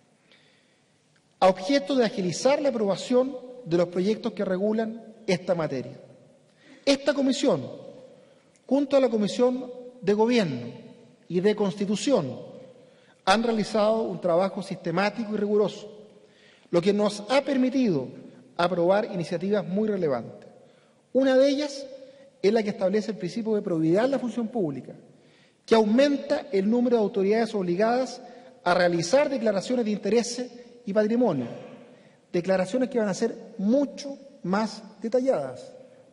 a objeto de agilizar la aprobación de los proyectos que regulan esta materia. Esta comisión, junto a la Comisión de Gobierno y de Constitución, han realizado un trabajo sistemático y riguroso, lo que nos ha permitido aprobar iniciativas muy relevantes. Una de ellas es la que establece el principio de probidad en la función pública, que aumenta el número de autoridades obligadas a realizar declaraciones de intereses y patrimonio, declaraciones que van a ser mucho más detalladas,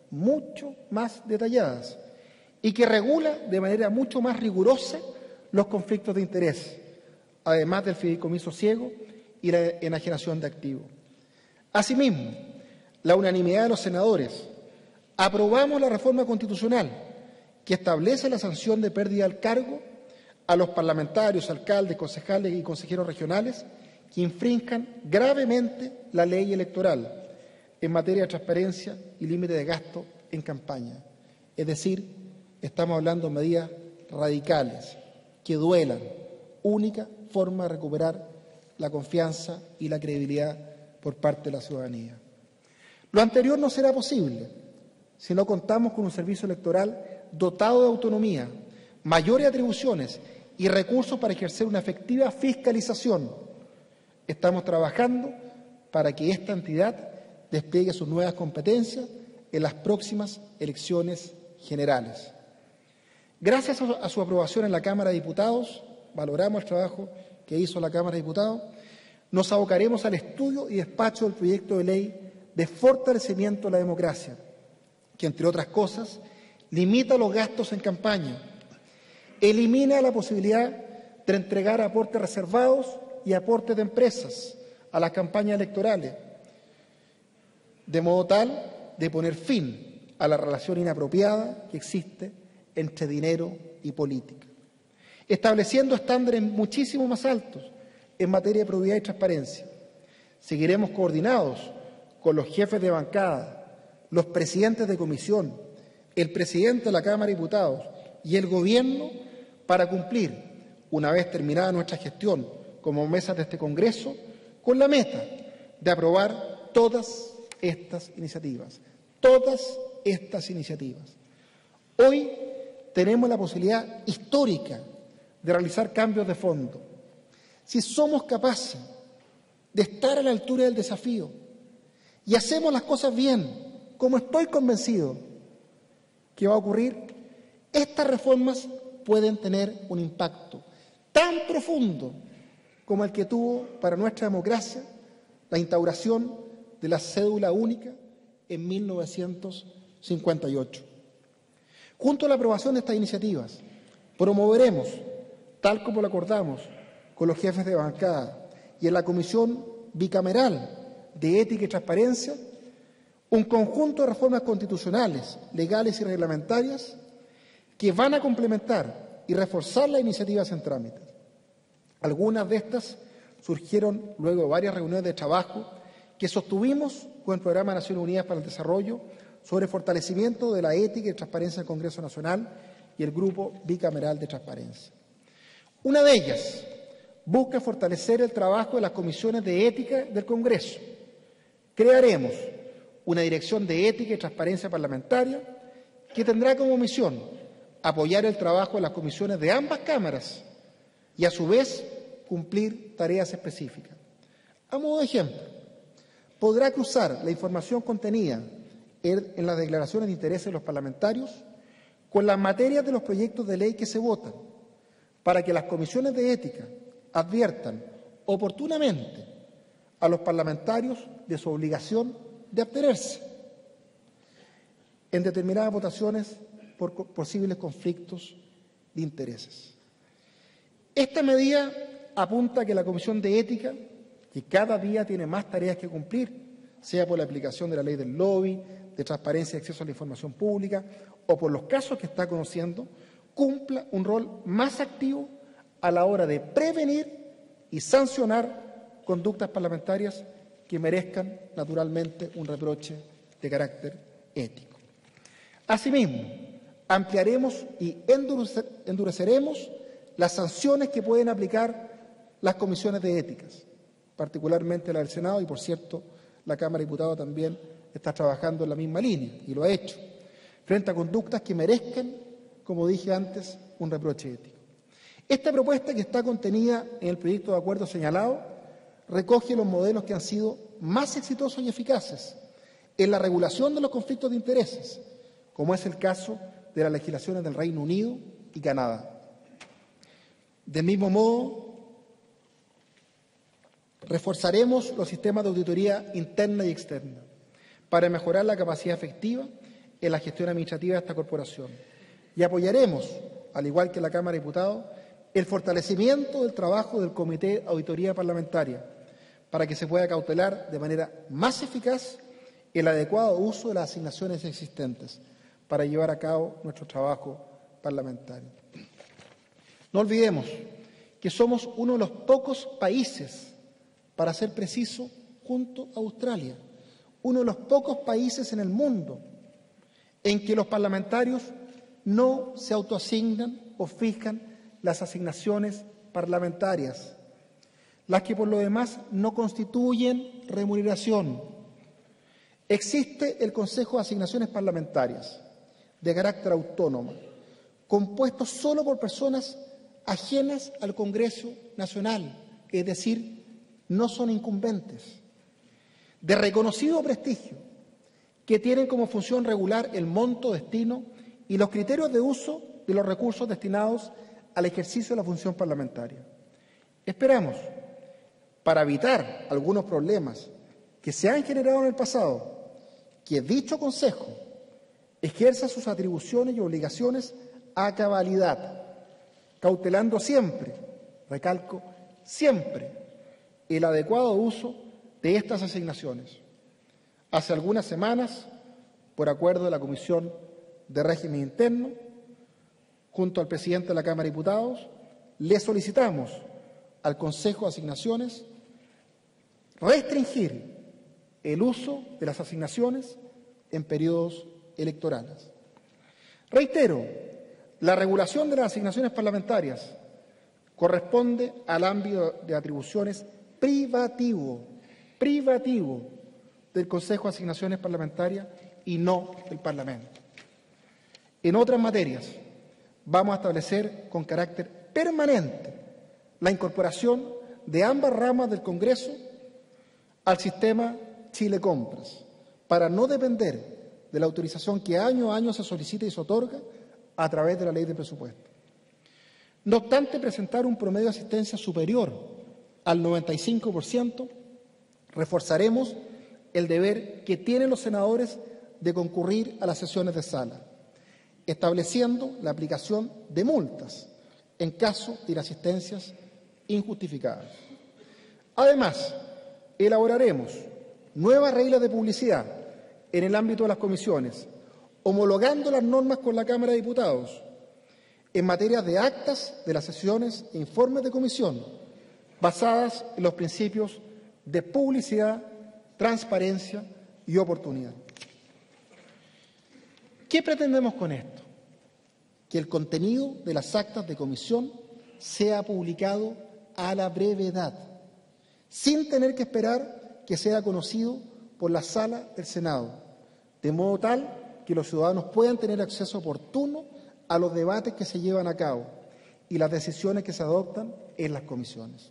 y que regula de manera mucho más rigurosa los conflictos de interés, además del fideicomiso ciego y la enajenación de activos. Asimismo, la unanimidad de los senadores aprobamos la reforma constitucional que establece la sanción de pérdida del cargo a los parlamentarios, alcaldes, concejales y consejeros regionales que infrinjan gravemente la ley electoral en materia de transparencia y límite de gasto en campaña. Es decir, estamos hablando de medidas radicales que duelan, única forma de recuperar la confianza y la credibilidad por parte de la ciudadanía. Lo anterior no será posible si no contamos con un servicio electoral dotado de autonomía, mayores atribuciones y recursos para ejercer una efectiva fiscalización. Estamos trabajando para que esta entidad despliegue sus nuevas competencias en las próximas elecciones generales. Gracias a su aprobación en la Cámara de Diputados, valoramos el trabajo que hizo la Cámara de Diputados, nos abocaremos al estudio y despacho del proyecto de ley de fortalecimiento de la democracia, que, entre otras cosas, limita los gastos en campaña, elimina la posibilidad de entregar aportes reservados y aportes de empresas a las campañas electorales, de modo tal de poner fin a la relación inapropiada que existe entre dinero y política, estableciendo estándares muchísimo más altos en materia de probidad y transparencia. Seguiremos coordinados con los jefes de bancada, los presidentes de comisión, el presidente de la Cámara de Diputados y el Gobierno para cumplir, una vez terminada nuestra gestión como mesas de este Congreso, con la meta de aprobar todas estas iniciativas. Hoy tenemos la posibilidad histórica de realizar cambios de fondo. Si somos capaces de estar a la altura del desafío y hacemos las cosas bien, como estoy convencido que va a ocurrir, estas reformas pueden tener un impacto tan profundo como el que tuvo para nuestra democracia la instauración de la cédula única en 1958. Junto a la aprobación de estas iniciativas, promoveremos, tal como lo acordamos con los jefes de bancada y en la Comisión Bicameral de Ética y Transparencia, un conjunto de reformas constitucionales, legales y reglamentarias que van a complementar y reforzar las iniciativas en trámite. Algunas de estas surgieron luego de varias reuniones de trabajo que sostuvimos con el Programa de Naciones Unidas para el Desarrollo sobre fortalecimiento de la ética y transparencia del Congreso Nacional y el Grupo Bicameral de Transparencia. Una de ellas busca fortalecer el trabajo de las comisiones de ética del Congreso. Crearemos una Dirección de Ética y Transparencia Parlamentaria que tendrá como misión apoyar el trabajo de las comisiones de ambas cámaras y, a su vez, cumplir tareas específicas. A modo de ejemplo, podrá cruzar la información contenida en las declaraciones de interés de los parlamentarios con las materias de los proyectos de ley que se votan, para que las comisiones de ética adviertan oportunamente a los parlamentarios de su obligación de abstenerse en determinadas votaciones por posibles conflictos de intereses. Esta medida apunta a que la Comisión de Ética, que cada día tiene más tareas que cumplir, sea por la aplicación de la ley del lobby, de transparencia y acceso a la información pública, o por los casos que está conociendo, cumpla un rol más activo a la hora de prevenir y sancionar conductas parlamentarias que merezcan, naturalmente, un reproche de carácter ético. Asimismo, ampliaremos y endureceremos las sanciones que pueden aplicar las comisiones de éticas, particularmente la del Senado, y por cierto, la Cámara de Diputados también está trabajando en la misma línea, y lo ha hecho, frente a conductas que merezcan, como dije antes, un reproche ético. Esta propuesta, que está contenida en el proyecto de acuerdo señalado, recoge los modelos que han sido más exitosos y eficaces en la regulación de los conflictos de intereses, como es el caso de las legislaciones del Reino Unido y Canadá. Del mismo modo, reforzaremos los sistemas de auditoría interna y externa para mejorar la capacidad efectiva en la gestión administrativa de esta corporación, y apoyaremos, al igual que la Cámara de Diputados, el fortalecimiento del trabajo del Comité de Auditoría Parlamentaria para que se pueda cautelar de manera más eficaz el adecuado uso de las asignaciones existentes para llevar a cabo nuestro trabajo parlamentario. No olvidemos que somos uno de los pocos países, para ser preciso, junto a Australia, uno de los pocos países en el mundo en que los parlamentarios no se autoasignan o fijan las asignaciones parlamentarias, las que por lo demás no constituyen remuneración. Existe el Consejo de Asignaciones Parlamentarias, de carácter autónomo, compuesto solo por personas ajenas al Congreso Nacional, es decir, no son incumbentes, de reconocido prestigio, que tienen como función regular el monto, destino y los criterios de uso de los recursos destinados al ejercicio de la función parlamentaria. Esperamos, para evitar algunos problemas que se han generado en el pasado, que dicho Consejo ejerza sus atribuciones y obligaciones a cabalidad, cautelando siempre, recalco, siempre, el adecuado uso de estas asignaciones. Hace algunas semanas, por acuerdo de la Comisión de Régimen Interno, junto al presidente de la Cámara de Diputados, le solicitamos al Consejo de Asignaciones restringir el uso de las asignaciones en periodos electorales. Reitero, la regulación de las asignaciones parlamentarias corresponde al ámbito de atribuciones privativo del Consejo de Asignaciones Parlamentarias y no del Parlamento. En otras materias, vamos a establecer con carácter permanente la incorporación de ambas ramas del Congreso al sistema Chile Compras, para no depender de la autorización que año a año se solicita y se otorga a través de la ley de presupuesto. No obstante presentar un promedio de asistencia superior al 95%, reforzaremos el deber que tienen los senadores de concurrir a las sesiones de sala, estableciendo la aplicación de multas en caso de inasistencias injustificadas. Además, elaboraremos nuevas reglas de publicidad en el ámbito de las comisiones, homologando las normas con la Cámara de Diputados en materia de actas de las sesiones e informes de comisión, basadas en los principios de publicidad, transparencia y oportunidad. ¿Qué pretendemos con esto? Que el contenido de las actas de comisión sea publicado a la brevedad, sin tener que esperar que sea conocido por la sala del Senado, de modo tal que los ciudadanos puedan tener acceso oportuno a los debates que se llevan a cabo y las decisiones que se adoptan en las comisiones.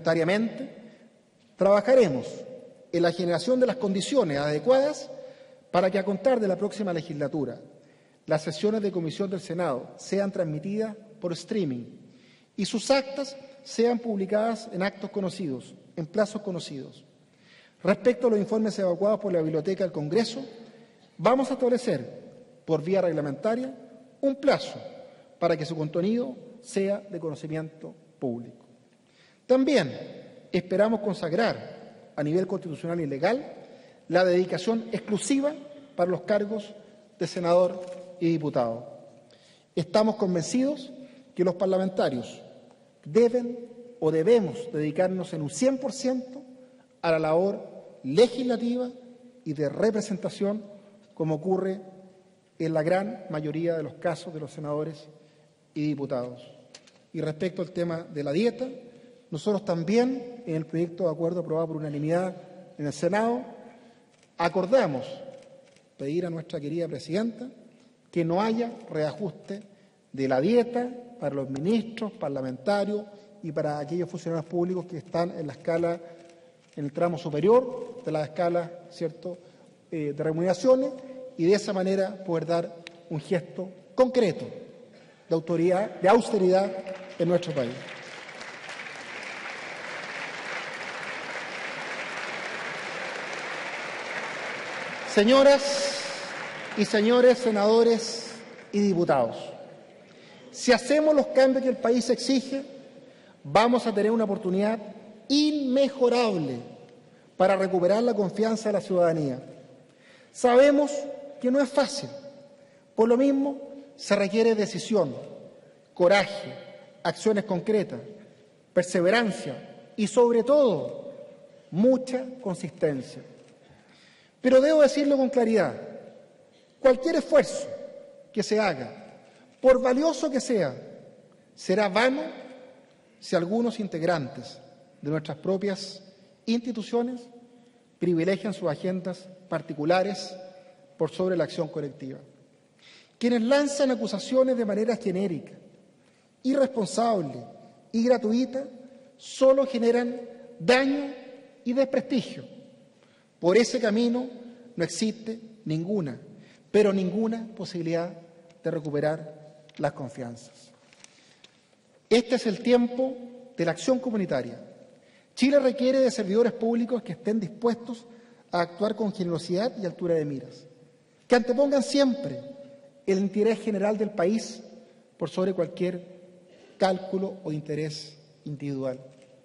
Complementariamente, trabajaremos en la generación de las condiciones adecuadas para que a contar de la próxima legislatura las sesiones de comisión del Senado sean transmitidas por streaming y sus actas sean publicadas en actos conocidos, en plazos conocidos. Respecto a los informes evacuados por la Biblioteca del Congreso, vamos a establecer, por vía reglamentaria, un plazo para que su contenido sea de conocimiento público. También esperamos consagrar a nivel constitucional y legal la dedicación exclusiva para los cargos de senador y diputado. Estamos convencidos que los parlamentarios deben o debemos dedicarnos en un 100% a la labor legislativa y de representación, como ocurre en la gran mayoría de los casos de los senadores y diputados. Y respecto al tema de la dieta, nosotros también, en el proyecto de acuerdo aprobado por unanimidad en el Senado, acordamos pedir a nuestra querida presidenta que no haya reajuste de la dieta para los ministros, parlamentarios y para aquellos funcionarios públicos que están en la escala, en el tramo superior de la escala, ¿cierto?, de remuneraciones, y de esa manera poder dar un gesto concreto de autoridad, de austeridad en nuestro país. Señoras y señores senadores y diputados, si hacemos los cambios que el país exige, vamos a tener una oportunidad inmejorable para recuperar la confianza de la ciudadanía. Sabemos que no es fácil. Por lo mismo, se requiere decisión, coraje, acciones concretas, perseverancia y, sobre todo, mucha consistencia. Pero debo decirlo con claridad, cualquier esfuerzo que se haga, por valioso que sea, será vano si algunos integrantes de nuestras propias instituciones privilegian sus agendas particulares por sobre la acción colectiva. Quienes lanzan acusaciones de manera genérica, irresponsable y gratuita solo generan daño y desprestigio. Por ese camino no existe ninguna, pero ninguna posibilidad de recuperar las confianzas. Este es el tiempo de la acción comunitaria. Chile requiere de servidores públicos que estén dispuestos a actuar con generosidad y altura de miras, que antepongan siempre el interés general del país por sobre cualquier cálculo o interés individual.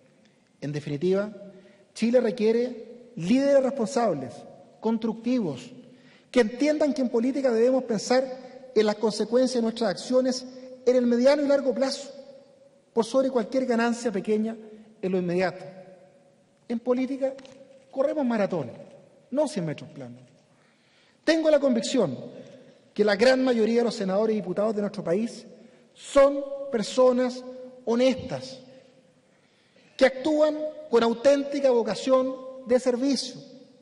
En definitiva, Chile requiere líderes responsables, constructivos, que entiendan que en política debemos pensar en las consecuencias de nuestras acciones en el mediano y largo plazo, por sobre cualquier ganancia pequeña en lo inmediato. En política corremos maratones, no 100 metros planos. Tengo la convicción que la gran mayoría de los senadores y diputados de nuestro país son personas honestas, que actúan con auténtica vocación de servicio.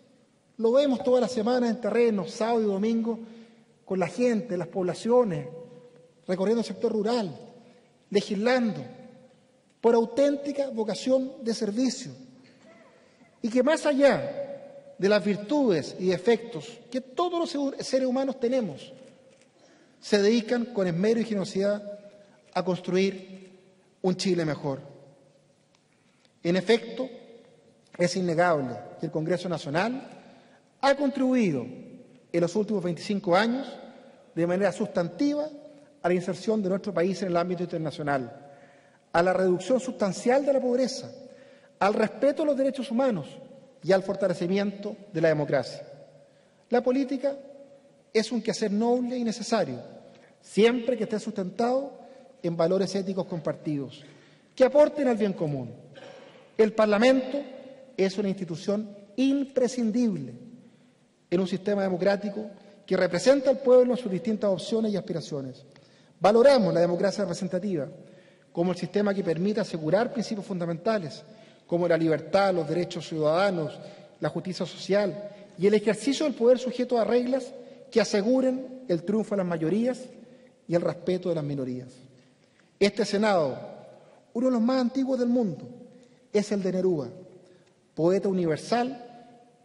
Lo vemos todas las semanas en terrenos, sábado y domingo, con la gente, las poblaciones, recorriendo el sector rural, legislando, por auténtica vocación de servicio. Y que más allá de las virtudes y defectos que todos los seres humanos tenemos, se dedican con esmero y generosidad a construir un Chile mejor. En efecto, es innegable que el Congreso Nacional ha contribuido en los últimos 25 años de manera sustantiva a la inserción de nuestro país en el ámbito internacional, a la reducción sustancial de la pobreza, al respeto a los derechos humanos y al fortalecimiento de la democracia. La política es un quehacer noble y necesario, siempre que esté sustentado en valores éticos compartidos, que aporten al bien común. El Parlamento es una institución imprescindible en un sistema democrático que representa al pueblo en sus distintas opciones y aspiraciones. Valoramos la democracia representativa como el sistema que permite asegurar principios fundamentales como la libertad, los derechos ciudadanos, la justicia social y el ejercicio del poder sujeto a reglas que aseguren el triunfo de las mayorías y el respeto de las minorías. Este Senado, uno de los más antiguos del mundo, es el de Neruda, poeta universal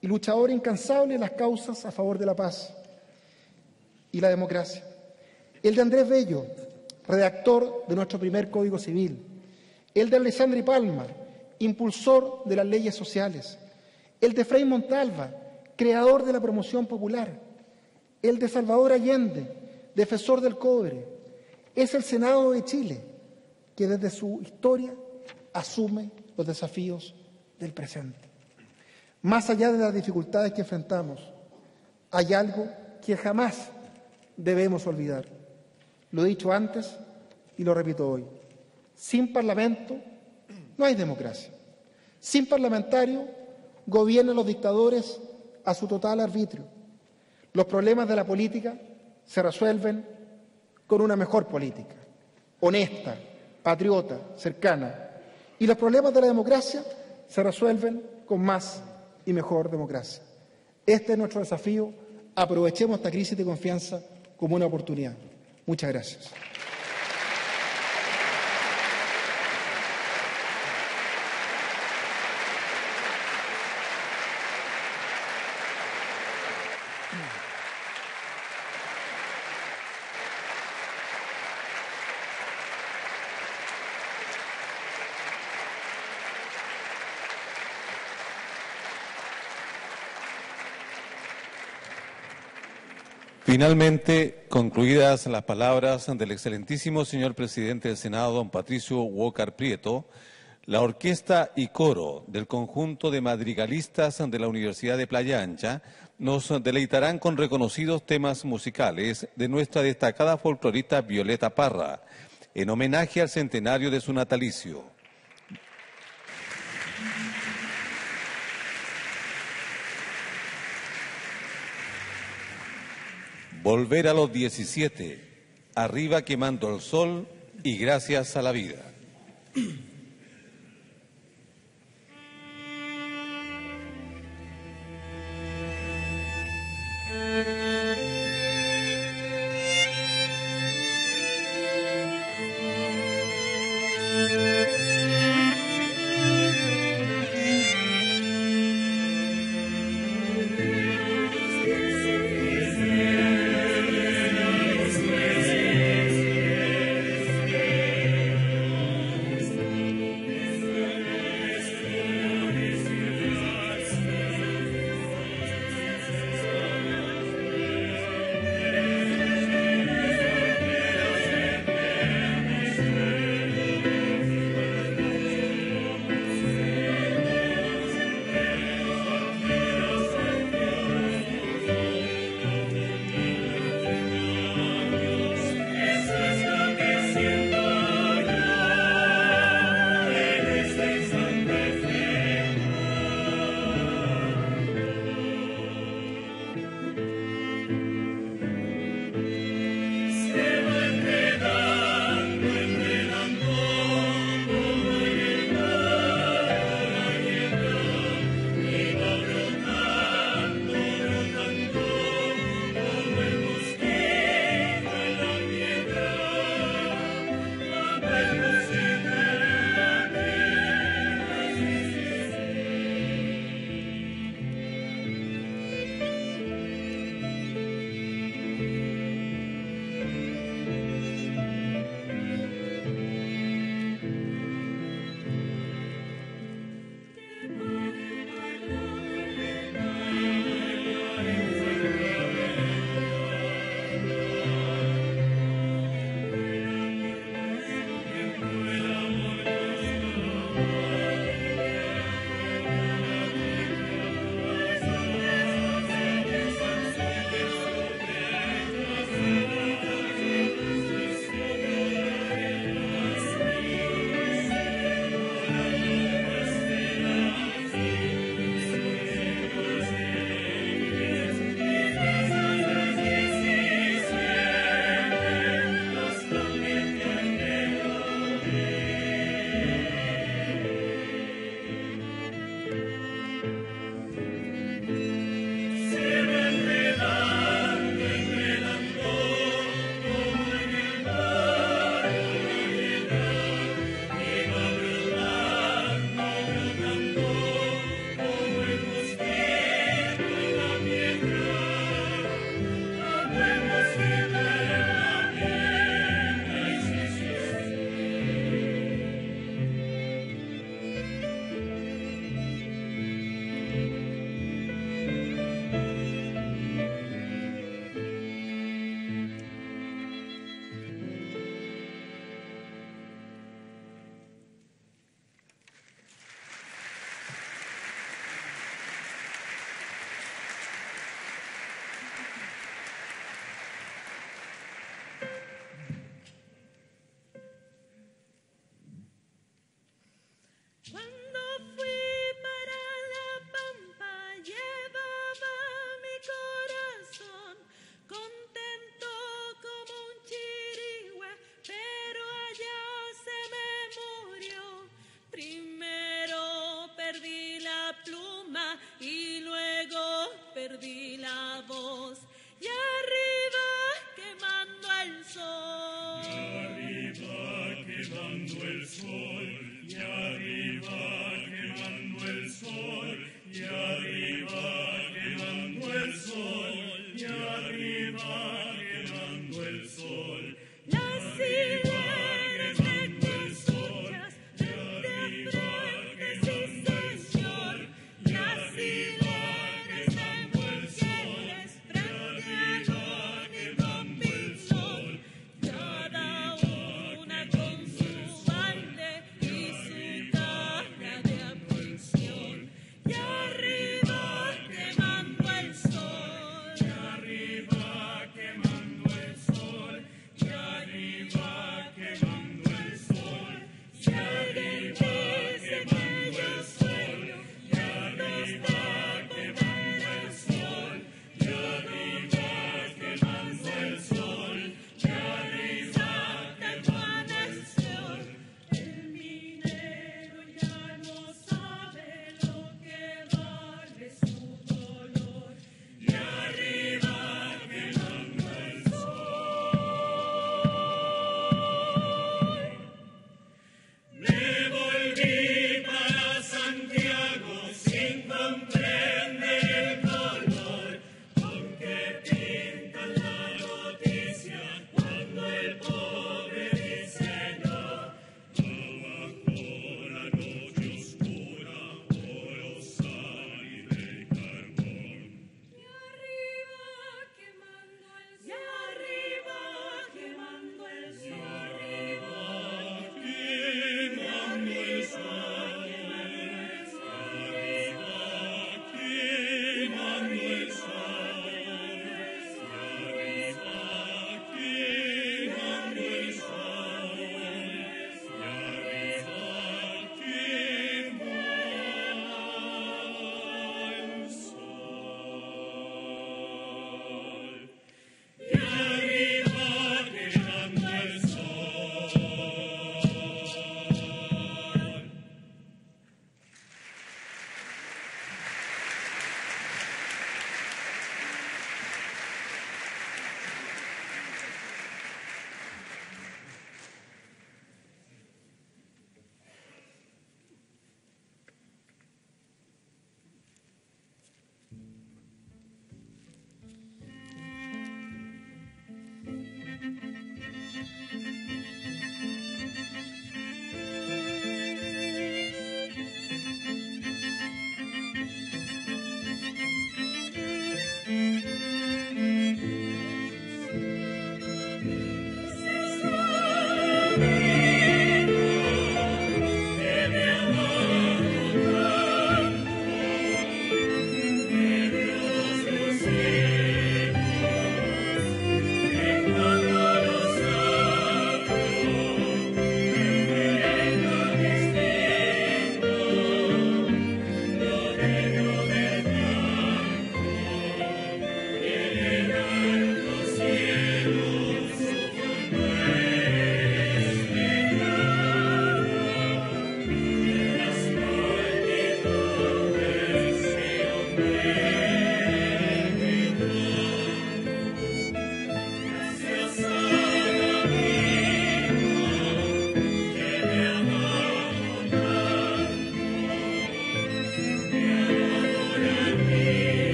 y luchador incansable en las causas a favor de la paz y la democracia. El de Andrés Bello, redactor de nuestro primer Código Civil. El de Alessandri Palma, impulsor de las leyes sociales. El de Frei Montalva, creador de la promoción popular. El de Salvador Allende, defensor del cobre. Es el Senado de Chile, que desde su historia asume los desafíos del presente. Más allá de las dificultades que enfrentamos, hay algo que jamás debemos olvidar. Lo he dicho antes y lo repito hoy. Sin Parlamento no hay democracia. Sin parlamentario gobiernan los dictadores a su total arbitrio. Los problemas de la política se resuelven con una mejor política, honesta, patriota, cercana. Y los problemas de la democracia se resuelven con más y mejor democracia. Este es nuestro desafío. Aprovechemos esta crisis de confianza como una oportunidad. Muchas gracias. Finalmente, concluidas las palabras del excelentísimo señor presidente del Senado, don Patricio Walker Prieto, la orquesta y coro del conjunto de madrigalistas de la Universidad de Playa Ancha nos deleitarán con reconocidos temas musicales de nuestra destacada folclorista Violeta Parra, en homenaje al centenario de su natalicio. Volver a los 17, arriba quemando el sol y gracias a la vida.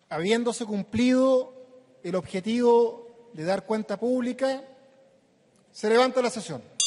habiéndose cumplido el objetivo de dar cuenta pública, se levanta la sesión.